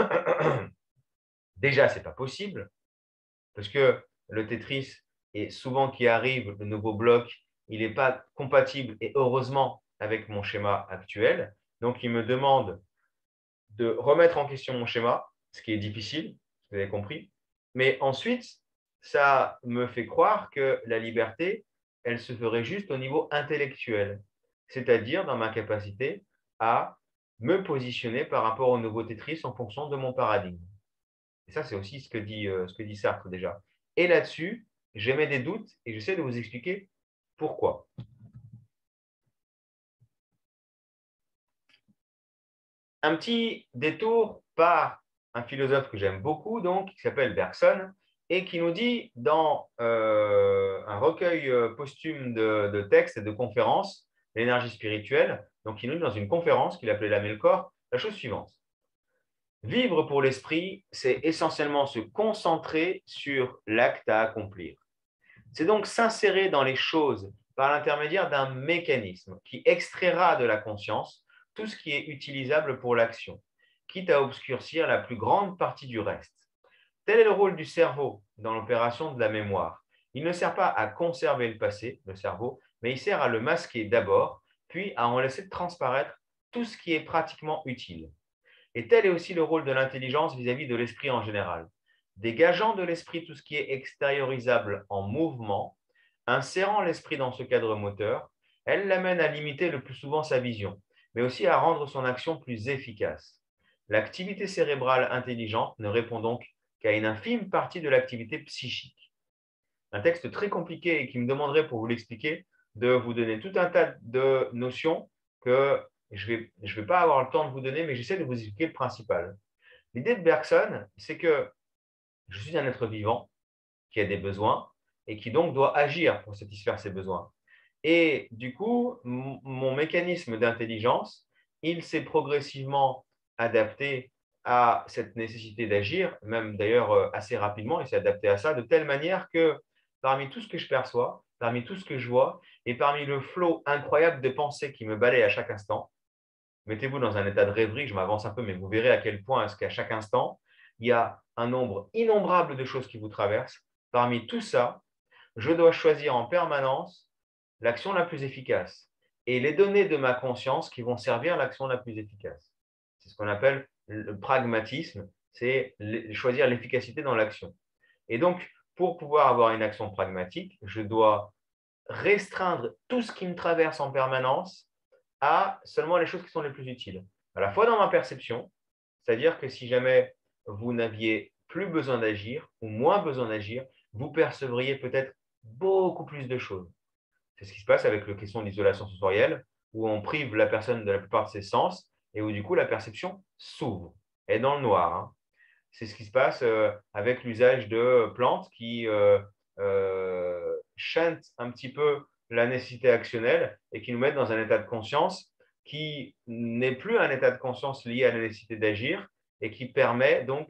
déjà, ce n'est pas possible parce que le Tetris, et souvent qui arrive, le nouveau bloc, il n'est pas compatible et heureusement avec mon schéma actuel. Donc, il me demande de remettre en question mon schéma, ce qui est difficile, vous avez compris. Mais ensuite, ça me fait croire que la liberté, elle se ferait juste au niveau intellectuel, c'est-à-dire dans ma capacité à me positionner par rapport au nouveau Tetris en fonction de mon paradigme. Et ça, c'est aussi ce que dit, euh, ce que dit Sartre déjà. Et là-dessus, j'émets des doutes et j'essaie de vous expliquer pourquoi. Un petit détour par un philosophe que j'aime beaucoup, donc, qui s'appelle Bergson, et qui nous dit dans euh, un recueil posthume de, de textes et de conférences, l'énergie spirituelle, donc il nous dit dans une conférence qu'il appelait l'âme et le corps, la chose suivante. Vivre pour l'esprit, c'est essentiellement se concentrer sur l'acte à accomplir. C'est donc s'insérer dans les choses par l'intermédiaire d'un mécanisme qui extraira de la conscience tout ce qui est utilisable pour l'action, quitte à obscurcir la plus grande partie du reste. Tel est le rôle du cerveau dans l'opération de la mémoire. Il ne sert pas à conserver le passé, le cerveau, mais il sert à le masquer d'abord, puis à en laisser transparaître tout ce qui est pratiquement utile. Et tel est aussi le rôle de l'intelligence vis-à-vis de l'esprit en général. Dégageant de l'esprit tout ce qui est extériorisable en mouvement, insérant l'esprit dans ce cadre moteur, elle l'amène à limiter le plus souvent sa vision, mais aussi à rendre son action plus efficace. L'activité cérébrale intelligente ne répond donc qu'à une infime partie de l'activité psychique. Un texte très compliqué et qui me demanderait, pour vous l'expliquer, de vous donner tout un tas de notions que je ne vais, je vais pas avoir le temps de vous donner, mais j'essaie de vous expliquer le principal. L'idée de Bergson, c'est que je suis un être vivant qui a des besoins et qui donc doit agir pour satisfaire ses besoins. Et du coup, mon mécanisme d'intelligence, il s'est progressivement adapté à cette nécessité d'agir, même d'ailleurs assez rapidement, il s'est adapté à ça de telle manière que parmi tout ce que je perçois, parmi tout ce que je vois, et parmi le flot incroyable de pensées qui me balaye à chaque instant, mettez-vous dans un état de rêverie, je m'avance un peu, mais vous verrez à quel point est-ce qu'à chaque instant, il y a un nombre innombrable de choses qui vous traversent. Parmi tout ça, je dois choisir en permanence l'action la plus efficace et les données de ma conscience qui vont servir l'action la plus efficace. C'est ce qu'on appelle le pragmatisme, c'est choisir l'efficacité dans l'action. Et donc, pour pouvoir avoir une action pragmatique, je dois restreindre tout ce qui me traverse en permanence à seulement les choses qui sont les plus utiles. À la fois dans ma perception, c'est-à-dire que si jamais vous n'aviez plus besoin d'agir ou moins besoin d'agir, vous percevriez peut-être beaucoup plus de choses. C'est ce qui se passe avec la question de l'isolation sensorielle, où on prive la personne de la plupart de ses sens et où du coup la perception s'ouvre. Elle est dans le noir. Hein. C'est ce qui se passe euh, avec l'usage de plantes qui euh, euh, chantent un petit peu la nécessité actionnelle et qui nous mettent dans un état de conscience qui n'est plus un état de conscience lié à la nécessité d'agir et qui permet donc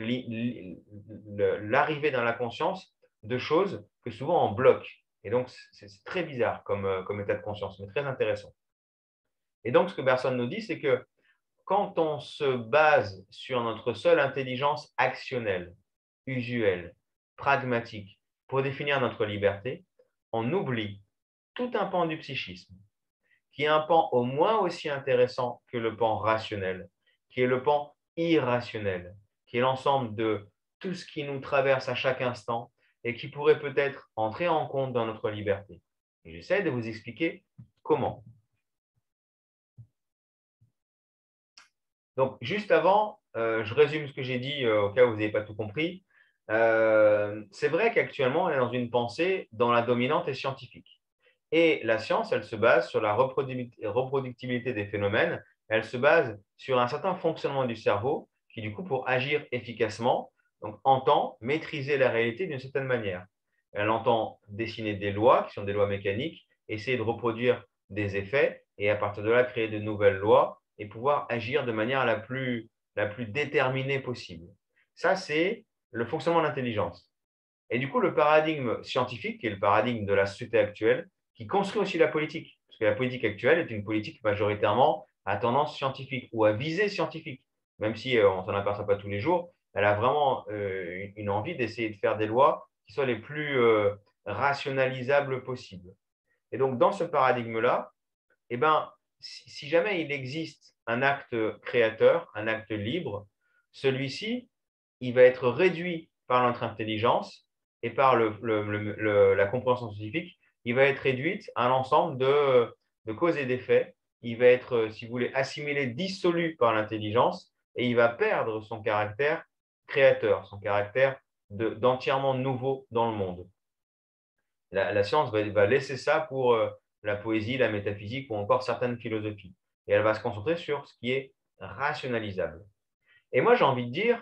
l'arrivée dans la conscience de choses que souvent on bloque. Et donc, c'est très bizarre comme, comme état de conscience, mais très intéressant. Et donc, ce que Bergson nous dit, c'est que quand on se base sur notre seule intelligence actionnelle, usuelle, pragmatique, pour définir notre liberté, on oublie tout un pan du psychisme, qui est un pan au moins aussi intéressant que le pan rationnel, qui est le pan irrationnel, qui est l'ensemble de tout ce qui nous traverse à chaque instant et qui pourrait peut-être entrer en compte dans notre liberté. Et j'essaie de vous expliquer comment. Donc, juste avant, euh, je résume ce que j'ai dit euh, au cas où vous n'avez pas tout compris. Euh, c'est vrai qu'actuellement, on est dans une pensée dont la dominante est scientifique. Et la science, elle se base sur la reproductibilité des phénomènes. Elle se base sur un certain fonctionnement du cerveau qui, du coup, pour agir efficacement, donc, entend maîtriser la réalité d'une certaine manière. Elle entend dessiner des lois qui sont des lois mécaniques, essayer de reproduire des effets et à partir de là, créer de nouvelles lois et pouvoir agir de manière la plus, la plus déterminée possible. Ça, c'est le fonctionnement de l'intelligence. Et du coup, le paradigme scientifique, qui est le paradigme de la société actuelle, qui construit aussi la politique, parce que la politique actuelle est une politique majoritairement à tendance scientifique ou à visée scientifique, même si euh, on ne s'en aperçoit pas tous les jours, elle a vraiment euh, une envie d'essayer de faire des lois qui soient les plus euh, rationalisables possibles. Et donc, dans ce paradigme-là, eh ben, si, si jamais il existe un acte créateur, un acte libre, celui-ci, il va être réduit par notre intelligence et par le, le, le, la compréhension scientifique, il va être réduite à un ensemble de, de causes et d'effets. Il va être, si vous voulez, assimilé, dissolu par l'intelligence et il va perdre son caractère créateur, son caractère d'entièrement nouveau dans le monde. La, la science va, va, laisser ça pour euh, la poésie, la métaphysique ou encore certaines philosophies. Et elle va se concentrer sur ce qui est rationalisable. Et moi, j'ai envie de dire,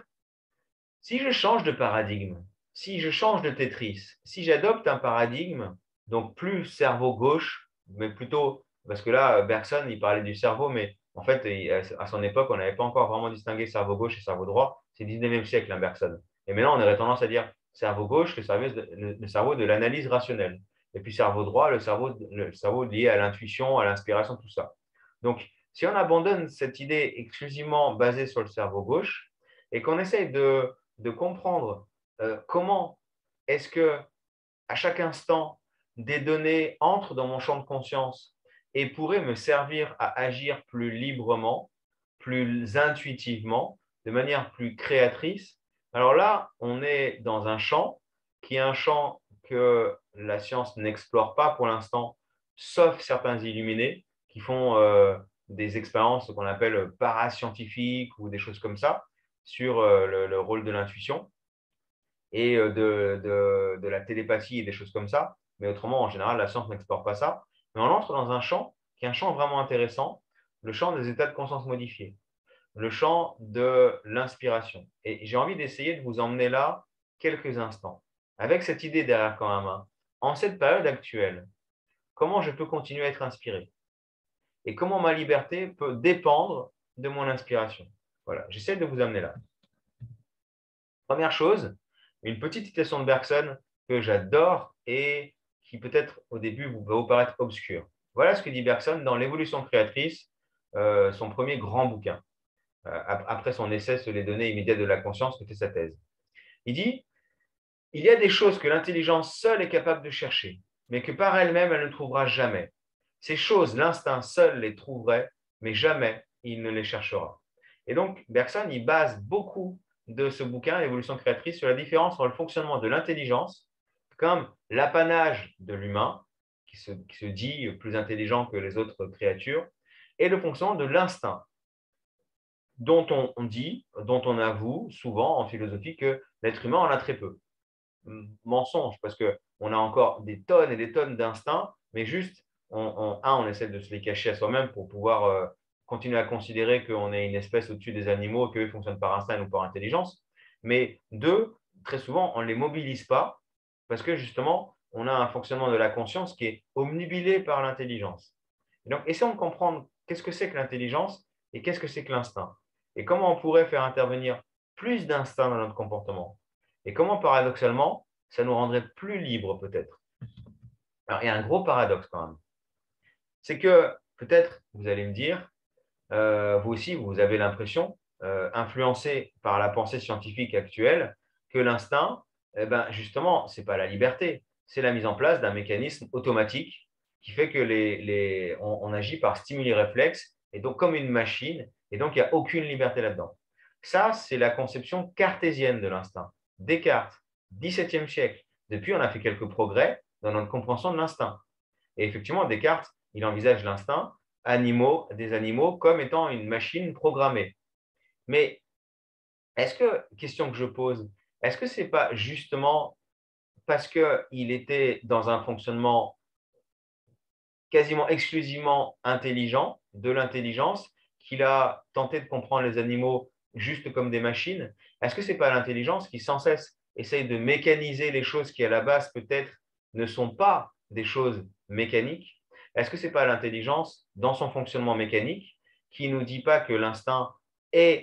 si je change de paradigme, si je change de Tetris, si j'adopte un paradigme, donc plus cerveau gauche, mais plutôt, parce que là, Bergson, il parlait du cerveau, mais en fait, à son époque, on n'avait pas encore vraiment distingué cerveau gauche et cerveau droit. C'est le dix-neuvième siècle, hein, Bergson. Et maintenant, on aurait tendance à dire cerveau gauche, le cerveau, le cerveau de l'analyse rationnelle. Et puis cerveau droit, le cerveau, le cerveau lié à l'intuition, à l'inspiration, tout ça. Donc, si on abandonne cette idée exclusivement basée sur le cerveau gauche et qu'on essaye de de comprendre euh, comment est-ce que à chaque instant des données entrent dans mon champ de conscience et pourraient me servir à agir plus librement, plus intuitivement, de manière plus créatrice. Alors là, on est dans un champ qui est un champ que la science n'explore pas pour l'instant, sauf certains illuminés qui font euh, des expériences qu'on appelle parascientifiques ou des choses comme ça sur euh, le, le rôle de l'intuition et de, de, de la télépathie et des choses comme ça. Mais autrement, en général, la science n'explore pas ça. Mais on entre dans un champ qui est un champ vraiment intéressant, le champ des états de conscience modifiés, le champ de l'inspiration. Et j'ai envie d'essayer de vous emmener là quelques instants, avec cette idée derrière quand même. Hein. En cette période actuelle, comment je peux continuer à être inspiré? Et comment ma liberté peut dépendre de mon inspiration? Voilà, j'essaie de vous amener là. Première chose, une petite citation de Bergson que j'adore et qui peut-être au début va vous paraître obscure. Voilà ce que dit Bergson dans L'évolution créatrice, euh, son premier grand bouquin, euh, après son essai sur les données immédiates de la conscience, qui était sa thèse. Il dit, il y a des choses que l'intelligence seule est capable de chercher, mais que par elle-même, elle ne trouvera jamais. Ces choses, l'instinct seul les trouverait, mais jamais il ne les cherchera. Et donc, Bergson, il base beaucoup de ce bouquin, L'évolution créatrice, sur la différence entre le fonctionnement de l'intelligence comme l'apanage de l'humain, qui se, qui se dit plus intelligent que les autres créatures, et le fonctionnement de l'instinct, dont on, on dit, dont on avoue souvent en philosophie que l'être humain en a très peu. Mensonge, parce qu'on a encore des tonnes et des tonnes d'instincts, mais juste, on, on, un, on essaie de se les cacher à soi-même pour pouvoir euh, continuer à considérer qu'on est une espèce au-dessus des animaux, qu'eux fonctionnent par instinct ou par intelligence. Mais deux, très souvent, on ne les mobilise pas parce que justement, on a un fonctionnement de la conscience qui est omnubilé par l'intelligence. Et donc, essayons de comprendre qu'est-ce que c'est que l'intelligence et qu'est-ce que c'est que l'instinct. Et comment on pourrait faire intervenir plus d'instinct dans notre comportement. Et comment, paradoxalement, ça nous rendrait plus libres peut-être. Alors, il y a un gros paradoxe quand même. C'est que, peut-être, vous allez me dire, euh, vous aussi, vous avez l'impression, euh, influencé par la pensée scientifique actuelle, que l'instinct, eh ben, justement, ce n'est pas la liberté, c'est la mise en place d'un mécanisme automatique qui fait que les, les, on, on agit par stimuli réflexes, et donc comme une machine, et donc il n'y a aucune liberté là-dedans. Ça, c'est la conception cartésienne de l'instinct. Descartes, dix-septième siècle. Depuis, on a fait quelques progrès dans notre compréhension de l'instinct. Et effectivement, Descartes, il envisage l'instinct animaux, des animaux comme étant une machine programmée. Mais est-ce que, question que je pose, est-ce que ce n'est pas justement parce qu'il était dans un fonctionnement quasiment exclusivement intelligent, de l'intelligence, qu'il a tenté de comprendre les animaux juste comme des machines? Est-ce que ce n'est pas l'intelligence qui sans cesse essaye de mécaniser les choses qui à la base peut-être ne sont pas des choses mécaniques? Est-ce que ce n'est pas l'intelligence dans son fonctionnement mécanique qui ne nous dit pas que l'instinct est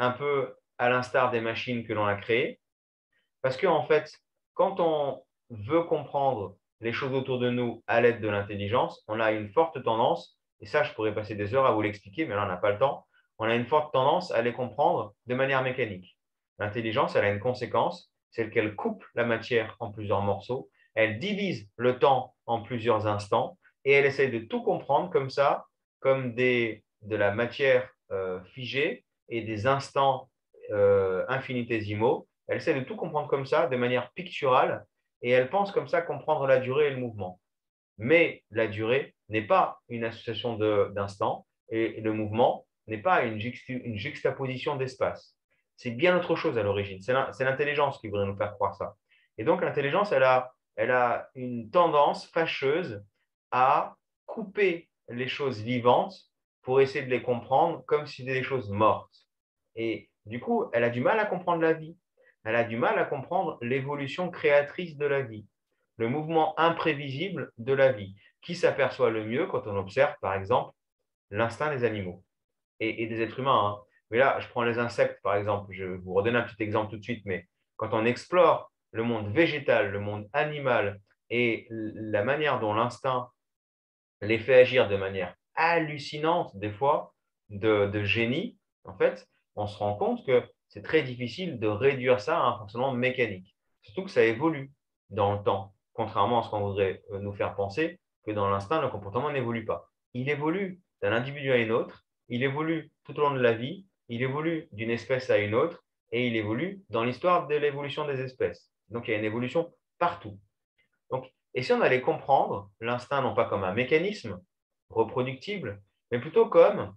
un peu à l'instar des machines que l'on a créées. Parce qu'en fait, quand on veut comprendre les choses autour de nous à l'aide de l'intelligence, on a une forte tendance, et ça, je pourrais passer des heures à vous l'expliquer, mais là, on n'a pas le temps, on a une forte tendance à les comprendre de manière mécanique. L'intelligence, elle a une conséquence, c'est qu'elle coupe la matière en plusieurs morceaux, elle divise le temps en plusieurs instants, et elle essaie de tout comprendre comme ça, comme des, de la matière euh, figée et des instants euh, infinitésimaux. Elle essaie de tout comprendre comme ça, de manière picturale, et elle pense comme ça comprendre la durée et le mouvement. Mais la durée n'est pas une association d'instants, et le mouvement n'est pas une, une juxtaposition d'espace. C'est bien autre chose à l'origine. C'est l'intelligence qui voudrait nous faire croire ça. Et donc, l'intelligence, elle a, elle a une tendance fâcheuse à couper les choses vivantes pour essayer de les comprendre comme si c'était des choses mortes. Et du coup, elle a du mal à comprendre la vie. Elle a du mal à comprendre l'évolution créatrice de la vie, le mouvement imprévisible de la vie, qui s'aperçoit le mieux quand on observe, par exemple, l'instinct des animaux et, et des êtres humains. Hein. Mais là, je prends les insectes, par exemple. Je vous redonne un petit exemple tout de suite, mais quand on explore le monde végétal, le monde animal et la manière dont l'instinct les fait agir de manière hallucinante, des fois, de, de génie, en fait, on se rend compte que c'est très difficile de réduire ça à un fonctionnement mécanique. Surtout que ça évolue dans le temps, contrairement à ce qu'on voudrait nous faire penser, que dans l'instinct, le comportement n'évolue pas. Il évolue d'un individu à une autre, il évolue tout au long de la vie, il évolue d'une espèce à une autre, et il évolue dans l'histoire de l'évolution des espèces. Donc, il y a une évolution partout. Donc, et si on allait comprendre l'instinct non pas comme un mécanisme reproductible, mais plutôt comme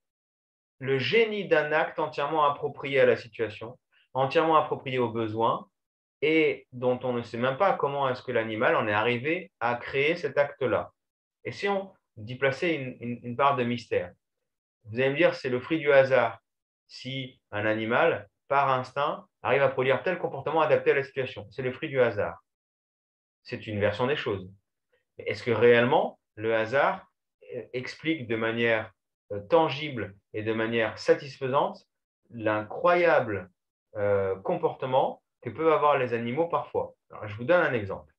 le génie d'un acte entièrement approprié à la situation, entièrement approprié aux besoins, et dont on ne sait même pas comment est-ce que l'animal en est arrivé à créer cet acte-là. Et si on dit placer une, une, une part de mystère, vous allez me dire c'est le fruit du hasard si un animal, par instinct, arrive à produire tel comportement adapté à la situation. C'est le fruit du hasard. C'est une version des choses. Est-ce que réellement le hasard explique de manière tangible et de manière satisfaisante l'incroyable euh, comportement que peuvent avoir les animaux parfois? Alors, je vous donne un exemple.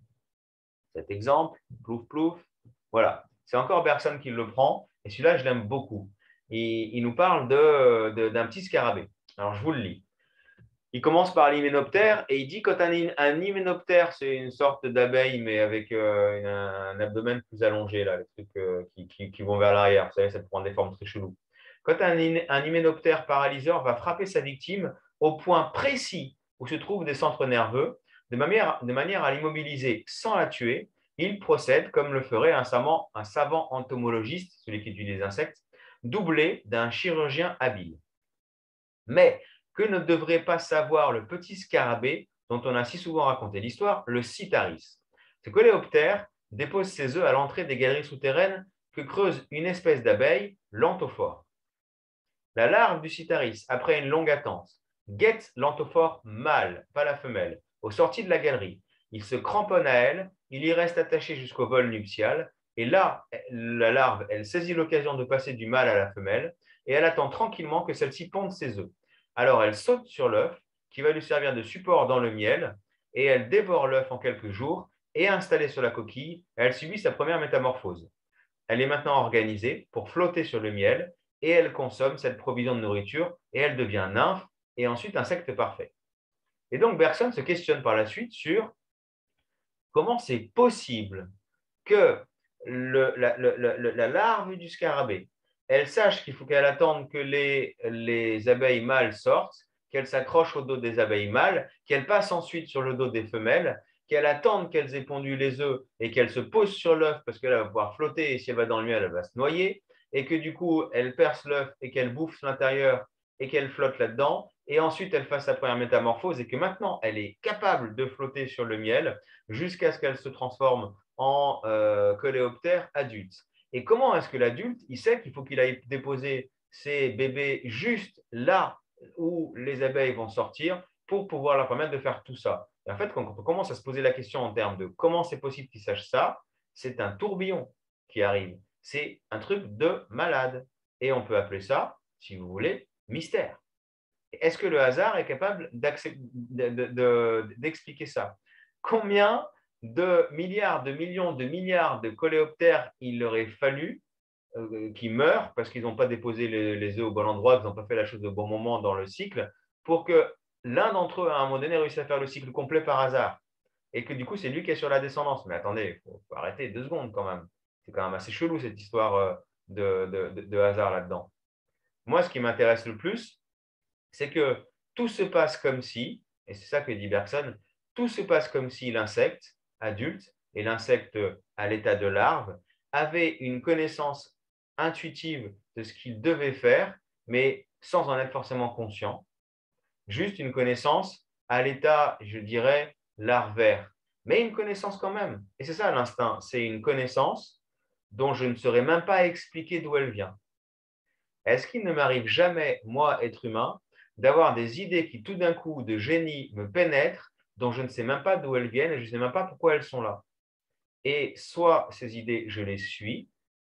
Cet exemple, plouf plouf, voilà. C'est encore Bergson qui le prend, et celui-là, je l'aime beaucoup. Il, il nous parle de, de, d'un petit scarabée. Alors, je vous le lis. Il commence par l'hyménoptère et il dit quand un, un hyménoptère, c'est une sorte d'abeille, mais avec euh, un, un abdomen plus allongé, là, les trucs euh, qui, qui, qui vont vers l'arrière. Vous savez, ça prend des formes très cheloues. Quand un, un hyménoptère paralyseur va frapper sa victime au point précis où se trouvent des centres nerveux, de manière, de manière à l'immobiliser sans la tuer, il procède comme le ferait un savant, un savant entomologiste, celui qui étudie les insectes, doublé d'un chirurgien habile. Mais que ne devrait pas savoir le petit scarabée dont on a si souvent raconté l'histoire, le Citaris? Ce coléoptère dépose ses œufs à l'entrée des galeries souterraines que creuse une espèce d'abeille, l'anthophore. La larve du Citaris, après une longue attente, guette l'anthophore mâle, pas la femelle, aux sorties de la galerie. Il se cramponne à elle, il y reste attaché jusqu'au vol nuptial, et là, la larve, elle saisit l'occasion de passer du mâle à la femelle, et elle attend tranquillement que celle-ci ponde ses œufs. Alors elle saute sur l'œuf, qui va lui servir de support dans le miel, et elle dévore l'œuf en quelques jours, et installée sur la coquille, elle subit sa première métamorphose. Elle est maintenant organisée pour flotter sur le miel, et elle consomme cette provision de nourriture, et elle devient nymphe, et ensuite insecte parfait. Et donc Bergson se questionne par la suite sur comment c'est possible que le, la, la, la, la larve du scarabée, elle sache qu'il faut qu'elle attende que les, les abeilles mâles sortent, qu'elle s'accroche au dos des abeilles mâles, qu'elle passe ensuite sur le dos des femelles, qu'elle attende qu'elles aient pondu les œufs et qu'elle se pose sur l'œuf parce qu'elle va pouvoir flotter et si elle va dans le miel, elle va se noyer, et que du coup, elle perce l'œuf et qu'elle bouffe l'intérieur et qu'elle flotte là-dedans, et ensuite elle fasse sa première métamorphose et que maintenant elle est capable de flotter sur le miel jusqu'à ce qu'elle se transforme en euh, coléoptère adulte. Et comment est-ce que l'adulte, il sait qu'il faut qu'il aille déposer ses bébés juste là où les abeilles vont sortir pour pouvoir leur permettre de faire tout ça? Et en fait, quand on commence à se poser la question en termes de comment c'est possible qu'ils sachent ça, c'est un tourbillon qui arrive. C'est un truc de malade. Et on peut appeler ça, si vous voulez, mystère. Est-ce que le hasard est capable d'expliquer ça? Combien de milliards, de millions, de milliards de coléoptères il aurait fallu euh, qui meurent parce qu'ils n'ont pas déposé les, les œufs au bon endroit, qu'ils n'ont pas fait la chose au bon moment dans le cycle, pour que l'un d'entre eux, à un moment donné, réussisse à faire le cycle complet par hasard. Et que du coup, c'est lui qui est sur la descendance. Mais attendez, il faut, faut arrêter deux secondes quand même. C'est quand même assez chelou cette histoire euh, de, de, de, de hasard là-dedans. Moi, ce qui m'intéresse le plus, c'est que tout se passe comme si, et c'est ça que dit Bergson, tout se passe comme si l'insecte adulte et l'insecte à l'état de larve avaient une connaissance intuitive de ce qu'il devait faire, mais sans en être forcément conscient. Juste une connaissance à l'état, je dirais, larvaire, mais une connaissance quand même. Et c'est ça l'instinct, c'est une connaissance dont je ne saurais même pas expliquer d'où elle vient. Est-ce qu'il ne m'arrive jamais, moi, être humain, d'avoir des idées qui, tout d'un coup, de génie, me pénètrent, dont je ne sais même pas d'où elles viennent et je ne sais même pas pourquoi elles sont là? Et soit ces idées, je les suis,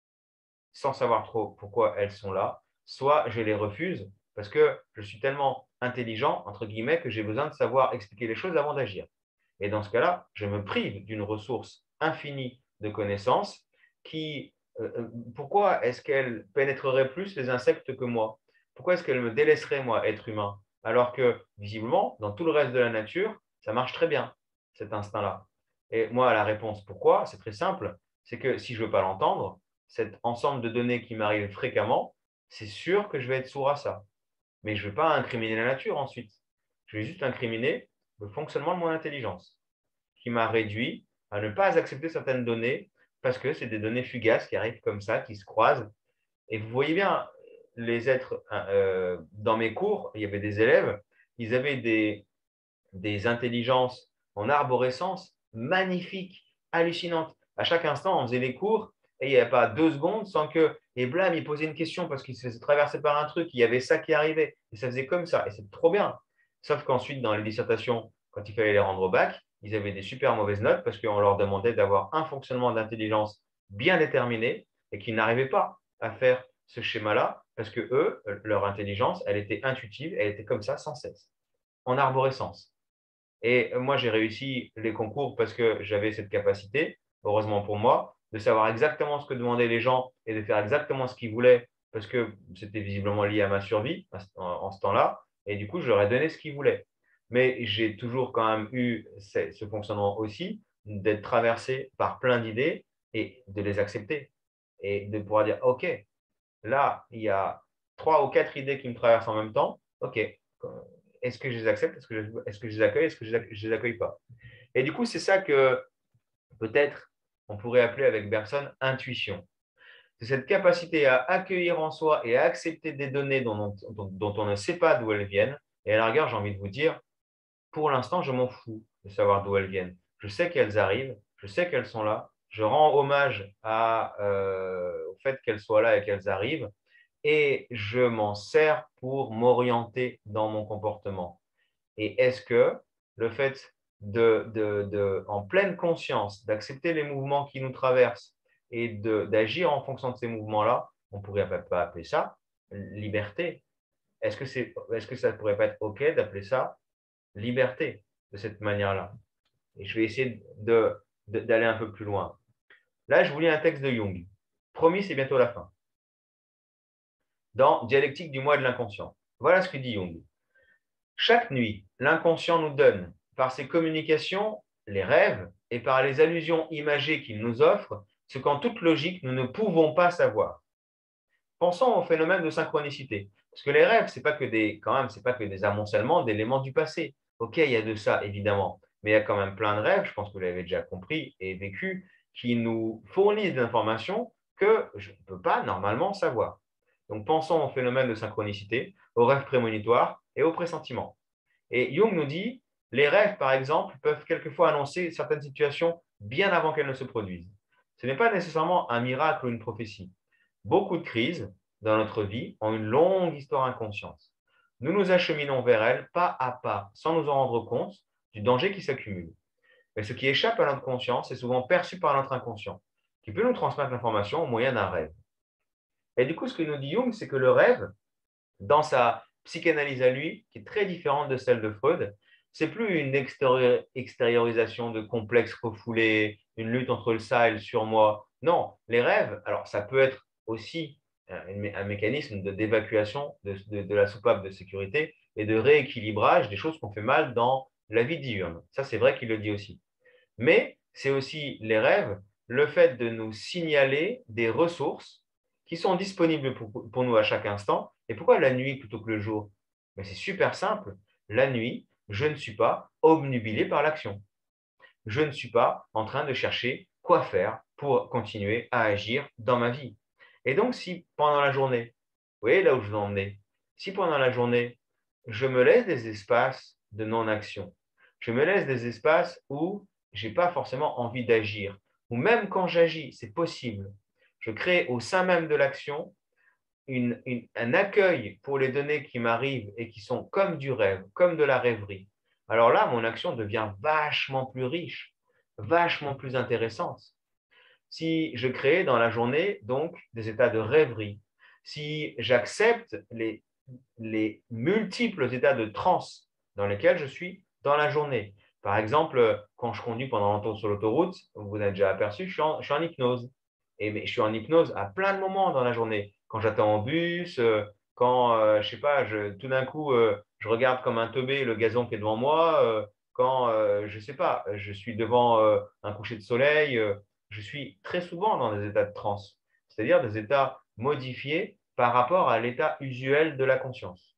sans savoir trop pourquoi elles sont là, soit je les refuse parce que je suis tellement intelligent, entre guillemets, que j'ai besoin de savoir expliquer les choses avant d'agir. Et dans ce cas-là, je me prive d'une ressource infinie de connaissances qui, euh, pourquoi est-ce qu'elle pénétrerait plus les insectes que moi? Pourquoi est-ce qu'elle me délaisserait, moi, être humain? Alors que, visiblement, dans tout le reste de la nature, ça marche très bien, cet instinct-là. Et moi, la réponse pourquoi, c'est très simple, c'est que si je ne veux pas l'entendre, cet ensemble de données qui m'arrivent fréquemment, c'est sûr que je vais être sourd à ça. Mais je ne vais pas incriminer la nature ensuite. Je vais juste incriminer le fonctionnement de mon intelligence, qui m'a réduit à ne pas accepter certaines données parce que c'est des données fugaces qui arrivent comme ça, qui se croisent. Et vous voyez bien, les êtres, euh, dans mes cours, il y avait des élèves, ils avaient des, des intelligences en arborescence magnifiques, hallucinantes. À chaque instant, on faisait les cours et il n'y avait pas deux secondes sans que, et blam, il posait une question parce qu'il se faisait traverser par un truc, il y avait ça qui arrivait, et ça faisait comme ça, et c'est trop bien. Sauf qu'ensuite, dans les dissertations, quand il fallait les rendre au bac, ils avaient des super mauvaises notes parce qu'on leur demandait d'avoir un fonctionnement d'intelligence bien déterminé et qu'ils n'arrivaient pas à faire ce schéma-là parce que eux, leur intelligence, elle était intuitive, elle était comme ça sans cesse, en arborescence. Et moi, j'ai réussi les concours parce que j'avais cette capacité, heureusement pour moi, de savoir exactement ce que demandaient les gens et de faire exactement ce qu'ils voulaient parce que c'était visiblement lié à ma survie en ce temps-là. Et du coup, je leur ai donné ce qu'ils voulaient. Mais j'ai toujours quand même eu ce fonctionnement aussi d'être traversé par plein d'idées et de les accepter. Et de pouvoir dire, OK, là, il y a trois ou quatre idées qui me traversent en même temps. OK, est-ce que je les accepte? Est-ce que je, est-ce que je les accueille? Est-ce que je ne les accueille pas? Et du coup, c'est ça que peut-être on pourrait appeler avec Bergson intuition. C'est cette capacité à accueillir en soi et à accepter des données dont on, dont, dont on ne sait pas d'où elles viennent. Et à la rigueur, j'ai envie de vous dire, pour l'instant, je m'en fous de savoir d'où elles viennent. Je sais qu'elles arrivent, je sais qu'elles sont là. Je rends hommage à, euh, au fait qu'elles soient là et qu'elles arrivent. Et je m'en sers pour m'orienter dans mon comportement. Et est-ce que le fait de, de, de en pleine conscience, d'accepter les mouvements qui nous traversent et d'agir en fonction de ces mouvements-là, on ne pourrait pas appeler ça liberté? Est-ce que, c'est, est-ce que ça ne pourrait pas être OK d'appeler ça liberté de cette manière-là? Et je vais essayer de, de, d'aller un peu plus loin. Là, je vous lis un texte de Jung. Promis, c'est bientôt la fin. Dans Dialectique du moi et de l'inconscient. Voilà ce que dit Jung. Chaque nuit, l'inconscient nous donne, par ses communications, les rêves et par les allusions imagées qu'il nous offre, ce qu'en toute logique, nous ne pouvons pas savoir. Pensons au phénomène de synchronicité. Parce que les rêves, ce n'est pas que des, quand même, c'est pas que des amoncellements d'éléments du passé. Ok, il y a de ça, évidemment. Mais il y a quand même plein de rêves, je pense que vous l'avez déjà compris et vécu, qui nous fournissent des informations que je ne peux pas normalement savoir. Donc pensons au phénomène de synchronicité, aux rêves prémonitoires et aux pressentiments. Et Jung nous dit, les rêves, par exemple, peuvent quelquefois annoncer certaines situations bien avant qu'elles ne se produisent. Ce n'est pas nécessairement un miracle ou une prophétie. Beaucoup de crises dans notre vie ont une longue histoire inconsciente. Nous nous acheminons vers elles pas à pas, sans nous en rendre compte du danger qui s'accumule. Mais ce qui échappe à notre conscience est souvent perçu par notre inconscient, qui peut nous transmettre l'information au moyen d'un rêve. Et du coup, ce que nous dit Jung, c'est que le rêve, dans sa psychanalyse à lui qui est très différente de celle de Freud. C'est plus une extériorisation de complexes refoulés, une lutte entre le ça et le surmoi. Non, les rêves, alors ça peut être aussi un mécanisme d'évacuation de, de, de la soupape de sécurité et de rééquilibrage des choses qu'on fait mal dans la vie diurne. Ça, c'est vrai qu'il le dit aussi. Mais c'est aussi les rêves, le fait de nous signaler des ressources qui sont disponibles pour, pour nous à chaque instant. Et pourquoi la nuit plutôt que le jour? Mais c'est super simple. La nuit, je ne suis pas obnubilé par l'action. Je ne suis pas en train de chercher quoi faire pour continuer à agir dans ma vie. Et donc, si pendant la journée, vous voyez là où je veux emmener, si pendant la journée, je me laisse des espaces de non-action, je me laisse des espaces où je n'ai pas forcément envie d'agir, ou même quand j'agis, c'est possible, je crée au sein même de l'action une, une, un accueil pour les données qui m'arrivent et qui sont comme du rêve, comme de la rêverie. Alors là, mon action devient vachement plus riche, vachement plus intéressante. Si je crée dans la journée donc des états de rêverie, si j'accepte les, les multiples états de transe dans lesquels je suis dans la journée. Par exemple, quand je conduis pendant longtemps sur l'autoroute, vous avez déjà aperçu, je suis en, je suis en hypnose. Et mais je suis en hypnose à plein de moments dans la journée. Quand j'attends en bus, euh, quand, euh, je sais pas, je, tout d'un coup, euh, je regarde comme un teubé le gazon qui est devant moi, euh, quand, euh, je sais pas, je suis devant euh, un coucher de soleil, euh, je suis très souvent dans des états de transe, c'est-à-dire des états modifiés par rapport à l'état usuel de la conscience.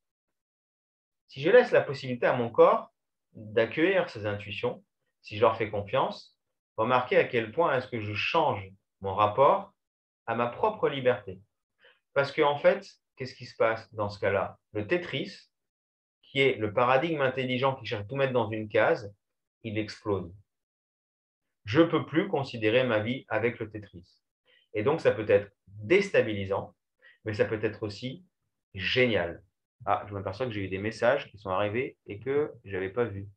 Si je laisse la possibilité à mon corps d'accueillir ces intuitions, si je leur fais confiance, remarquez à quel point est-ce que je change mon rapport à ma propre liberté. Parce qu'en en fait, qu'est-ce qui se passe dans ce cas-là? Le Tetris, qui est le paradigme intelligent qui cherche à tout mettre dans une case, il explose. Je ne peux plus considérer ma vie avec le Tetris. Et donc, ça peut être déstabilisant, mais ça peut être aussi génial. Ah, je m'aperçois que j'ai eu des messages qui sont arrivés et que je n'avais pas vu.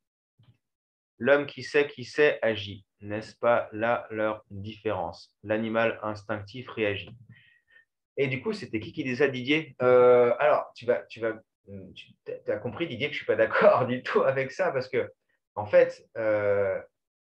L'homme qui sait qui sait agit. N'est-ce pas là leur différence? L'animal instinctif réagit. Et du coup, c'était qui qui disait ça, Didier? euh, Alors, tu vas, tu vas, tu as compris, Didier, que je ne suis pas d'accord du tout avec ça parce que, en fait, euh,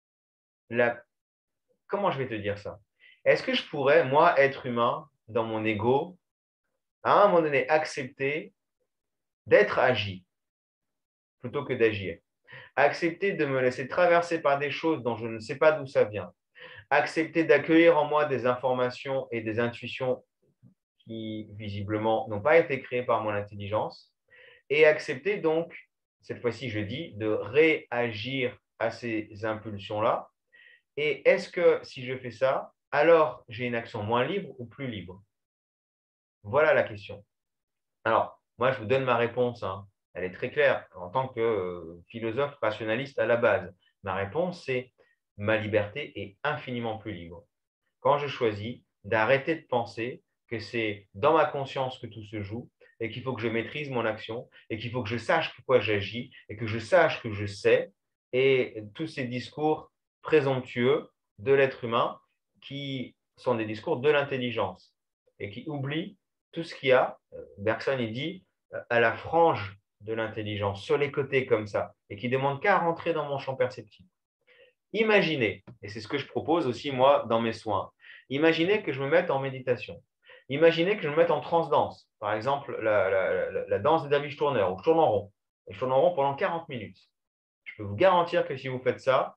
la, comment je vais te dire ça? Est-ce que je pourrais, moi, être humain, dans mon ego, à un moment donné, accepter d'être agi plutôt que d'agir? Accepter de me laisser traverser par des choses dont je ne sais pas d'où ça vient? Accepter d'accueillir en moi des informations et des intuitions qui, visiblement, n'ont pas été créées par mon intelligence? Et accepter donc, cette fois-ci, je dis, de réagir à ces impulsions-là. Et est-ce que si je fais ça, alors j'ai une action moins libre ou plus libre? Voilà la question. Alors, moi, je vous donne ma réponse, hein. Elle est très claire en tant que euh, philosophe rationaliste à la base. Ma réponse, c'est ma liberté est infiniment plus libre. Quand je choisis d'arrêter de penser que c'est dans ma conscience que tout se joue et qu'il faut que je maîtrise mon action et qu'il faut que je sache pourquoi j'agis et que je sache que je sais, et tous ces discours présomptueux de l'être humain qui sont des discours de l'intelligence et qui oublient tout ce qu'il y a, Bergson il dit, à la frange de l'intelligence, sur les côtés comme ça, et qui ne demandent qu'à rentrer dans mon champ perceptif. Imaginez, et c'est ce que je propose aussi moi dans mes soins, imaginez que je me mette en méditation. Imaginez que je me mette en trance-danse. Par exemple, la, la, la, la danse des derviches tourneurs, où je tourne en rond. Et je tourne en rond pendant quarante minutes. Je peux vous garantir que si vous faites ça,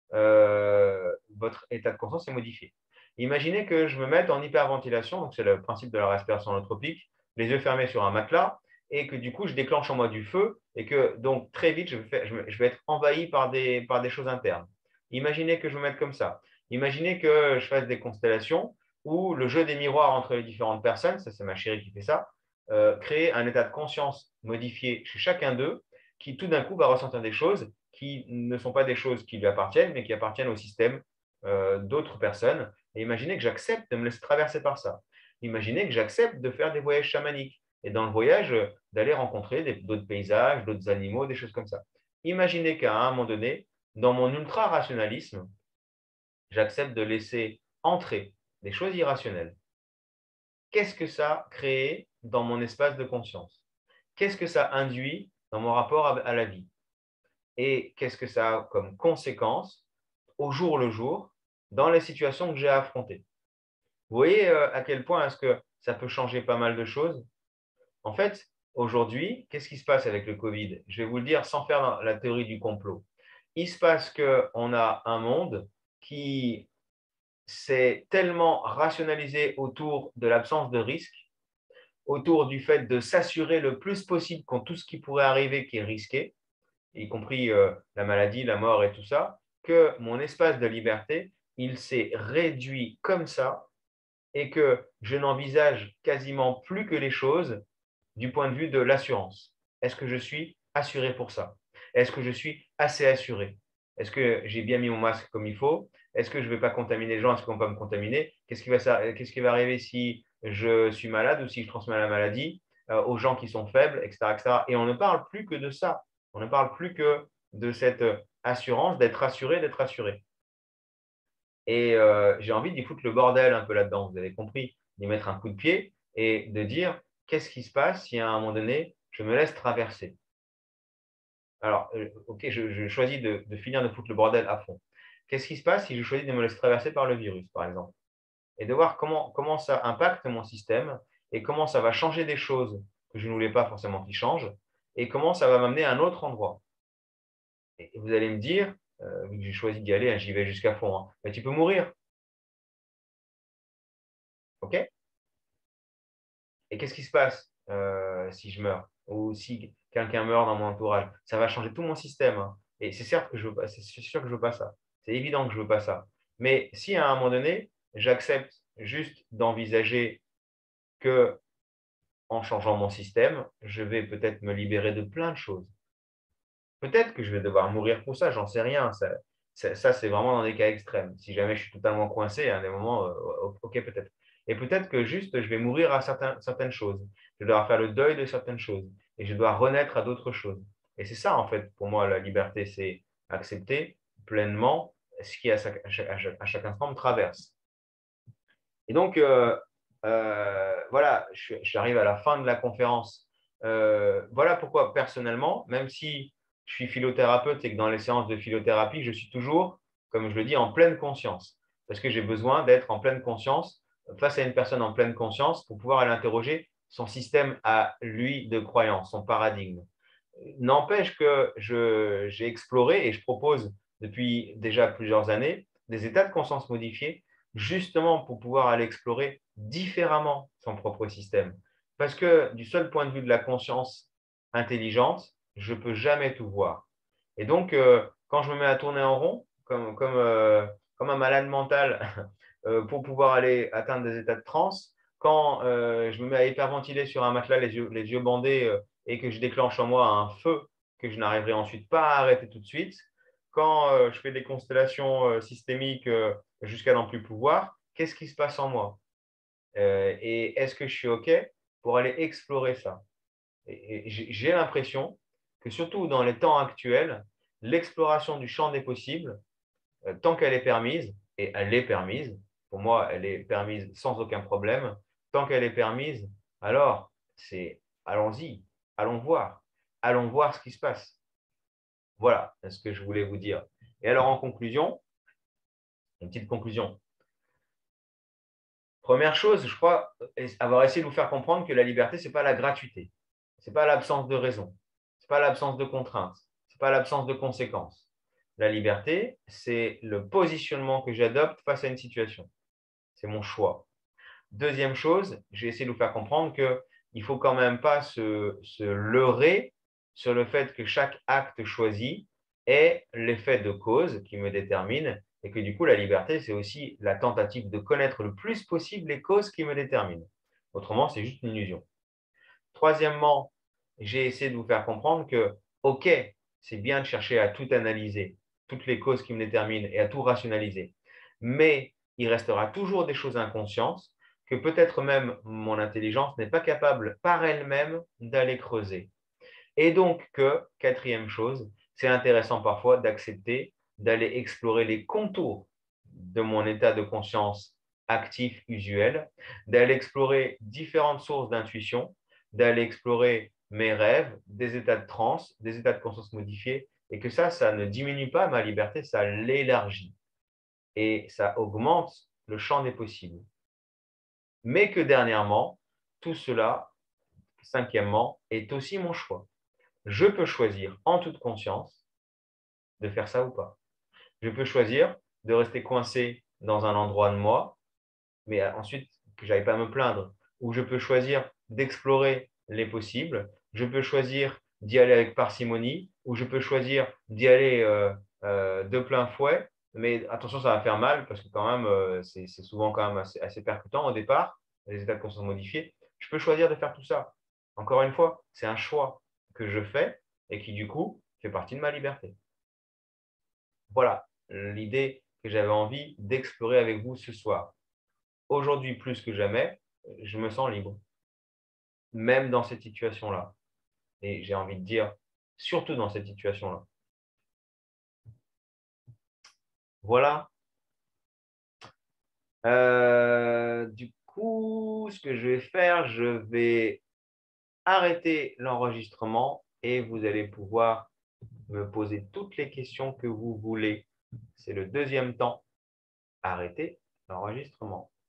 euh, votre état de conscience est modifié. Imaginez que je me mette en hyperventilation, donc c'est le principe de la respiration holotropique, les yeux fermés sur un matelas, et que du coup, je déclenche en moi du feu, et que donc très vite, je vais, je vais être envahi par des, par des choses internes. Imaginez que je me mette comme ça. Imaginez que je fasse des constellations où le jeu des miroirs entre les différentes personnes, ça c'est ma chérie qui fait ça, euh, crée un état de conscience modifié chez chacun d'eux qui tout d'un coup va ressentir des choses qui ne sont pas des choses qui lui appartiennent, mais qui appartiennent au système euh, d'autres personnes. Et imaginez que j'accepte de me laisser traverser par ça. Imaginez que j'accepte de faire des voyages chamaniques et dans le voyage, d'aller rencontrer d'autres paysages, d'autres animaux, des choses comme ça. Imaginez qu'à un moment donné, dans mon ultra-rationalisme, j'accepte de laisser entrer des choses irrationnelles. Qu'est-ce que ça crée dans mon espace de conscience? qu'est-ce que ça induit dans mon rapport à, à la vie et qu'est-ce que ça a comme conséquence au jour le jour dans les situations que j'ai à affronter. Vous voyez euh, à quel point est-ce que ça peut changer pas mal de choses? En fait, aujourd'hui, qu'est-ce qui se passe avec le Covid? Je vais vous le dire sans faire la théorie du complot. Il se passe qu'on a un monde qui s'est tellement rationalisé autour de l'absence de risque, autour du fait de s'assurer le plus possible contre tout ce qui pourrait arriver qui est risqué, y compris euh, la maladie, la mort et tout ça, que mon espace de liberté, il s'est réduit comme ça et que je n'envisage quasiment plus que les choses du point de vue de l'assurance. Est-ce que je suis assuré pour ça? Est-ce que je suis assez assuré? Est-ce que j'ai bien mis mon masque comme il faut? Est-ce que je ne vais pas contaminer les gens? Est-ce qu'on va me contaminer? Qu'est-ce qui va, qu'est-ce qui va arriver si je suis malade ou si je transmets la maladie euh, aux gens qui sont faibles, et cetera, et cetera. Et on ne parle plus que de ça. On ne parle plus que de cette assurance, d'être assuré, d'être assuré. Et euh, j'ai envie d'y foutre le bordel un peu là-dedans, vous avez compris, d'y mettre un coup de pied et de dire qu'est-ce qui se passe si à un moment donné, je me laisse traverser. Alors, euh, ok, je, je choisis de, de finir de foutre le bordel à fond. Qu'est-ce qui se passe si je choisis de me laisser traverser par le virus, par exemple? Et de voir comment, comment ça impacte mon système et comment ça va changer des choses que je ne voulais pas forcément qu'ils changent et comment ça va m'amener à un autre endroit. Et vous allez me dire, euh, vu que j'ai choisi d'y aller, hein, j'y vais jusqu'à fond, hein, mais tu peux mourir. OK? Et qu'est-ce qui se passe euh, si je meurs ou si quelqu'un meurt dans mon entourage? Ça va changer tout mon système, hein. Et c'est certes que je veux pas, c'est sûr que je veux pas ça. C'est évident que je veux pas ça. Mais si à un moment donné, j'accepte juste d'envisager que en changeant mon système, je vais peut-être me libérer de plein de choses. Peut-être que je vais devoir mourir pour ça, j'en sais rien. Ça, ça, ça, c'est vraiment dans des cas extrêmes. Si jamais je suis totalement coincé, à des moments, euh, ok, peut-être. Et peut-être que juste, je vais mourir à certains, certaines choses. Je dois faire le deuil de certaines choses. Et je dois renaître à d'autres choses. Et c'est ça, en fait, pour moi, la liberté, c'est accepter pleinement ce qui, à chaque, à chaque, à chaque instant, me traverse. Et donc, euh, euh, voilà, j'arrive à la fin de la conférence. Euh, voilà pourquoi, personnellement, même si je suis philothérapeute et que dans les séances de philothérapie, je suis toujours, comme je le dis, en pleine conscience. Parce que j'ai besoin d'être en pleine conscience face à une personne en pleine conscience pour pouvoir aller interroger son système à lui de croyance, son paradigme. N'empêche que j'ai exploré et je propose depuis déjà plusieurs années des états de conscience modifiés justement pour pouvoir aller explorer différemment son propre système. Parce que du seul point de vue de la conscience intelligente, je ne peux jamais tout voir. Et donc, euh, quand je me mets à tourner en rond, comme, comme, euh, comme un malade mental, euh, pour pouvoir aller atteindre des états de transe, quand euh, je me mets à hyperventiler sur un matelas, les yeux, les yeux bandés, euh, et que je déclenche en moi un feu que je n'arriverai ensuite pas à arrêter tout de suite, quand euh, je fais des constellations euh, systémiques euh, jusqu'à n'en plus pouvoir, qu'est-ce qui se passe en moi? Euh, et est-ce que je suis OK pour aller explorer ça? Et, et j'ai l'impression que surtout dans les temps actuels, l'exploration du champ des possibles, euh, tant qu'elle est permise, et elle est permise, pour moi, elle est permise sans aucun problème, tant qu'elle est permise, alors c'est allons-y, allons voir, allons voir ce qui se passe. Voilà ce que je voulais vous dire. Et alors en conclusion, une petite conclusion. Première chose, je crois avoir essayé de vous faire comprendre que la liberté, ce n'est pas la gratuité. Ce n'est pas l'absence de raison. Ce n'est pas l'absence de contraintes. Ce n'est pas l'absence de conséquences. La liberté, c'est le positionnement que j'adopte face à une situation. C'est mon choix. Deuxième chose, j'ai essayé de vous faire comprendre qu'il ne faut quand même pas se, se leurrer sur le fait que chaque acte choisi est l'effet de cause qui me détermine et que du coup, la liberté, c'est aussi la tentative de connaître le plus possible les causes qui me déterminent. Autrement, c'est juste une illusion. Troisièmement, j'ai essayé de vous faire comprendre que, OK, c'est bien de chercher à tout analyser, toutes les causes qui me déterminent et à tout rationaliser, mais il restera toujours des choses inconscientes que peut-être même mon intelligence n'est pas capable par elle-même d'aller creuser. Et donc que, quatrième chose, c'est intéressant parfois d'accepter d'aller explorer les contours de mon état de conscience actif usuel, d'aller explorer différentes sources d'intuition, d'aller explorer mes rêves, des états de transe, des états de conscience modifiés, et que ça, ça ne diminue pas ma liberté, ça l'élargit et ça augmente le champ des possibles. Mais que dernièrement, tout cela, cinquièmement, est aussi mon choix. Je peux choisir en toute conscience de faire ça ou pas. Je peux choisir de rester coincé dans un endroit de moi, mais ensuite que je n'aille pas me plaindre. Ou je peux choisir d'explorer les possibles. Je peux choisir d'y aller avec parcimonie, ou je peux choisir d'y aller euh, euh, de plein fouet. Mais attention, ça va faire mal parce que quand même, euh, c'est souvent quand même assez, assez percutant au départ, les états de conscience modifiés. Je peux choisir de faire tout ça. Encore une fois, c'est un choix que je fais et qui, du coup, fait partie de ma liberté. Voilà l'idée que j'avais envie d'explorer avec vous ce soir. Aujourd'hui, plus que jamais, je me sens libre, même dans cette situation-là. Et j'ai envie de dire, surtout dans cette situation-là. Voilà. Euh, du coup, ce que je vais faire, je vais arrêter l'enregistrement et vous allez pouvoir me poser toutes les questions que vous voulez. C'est le deuxième temps. Arrêtez l'enregistrement.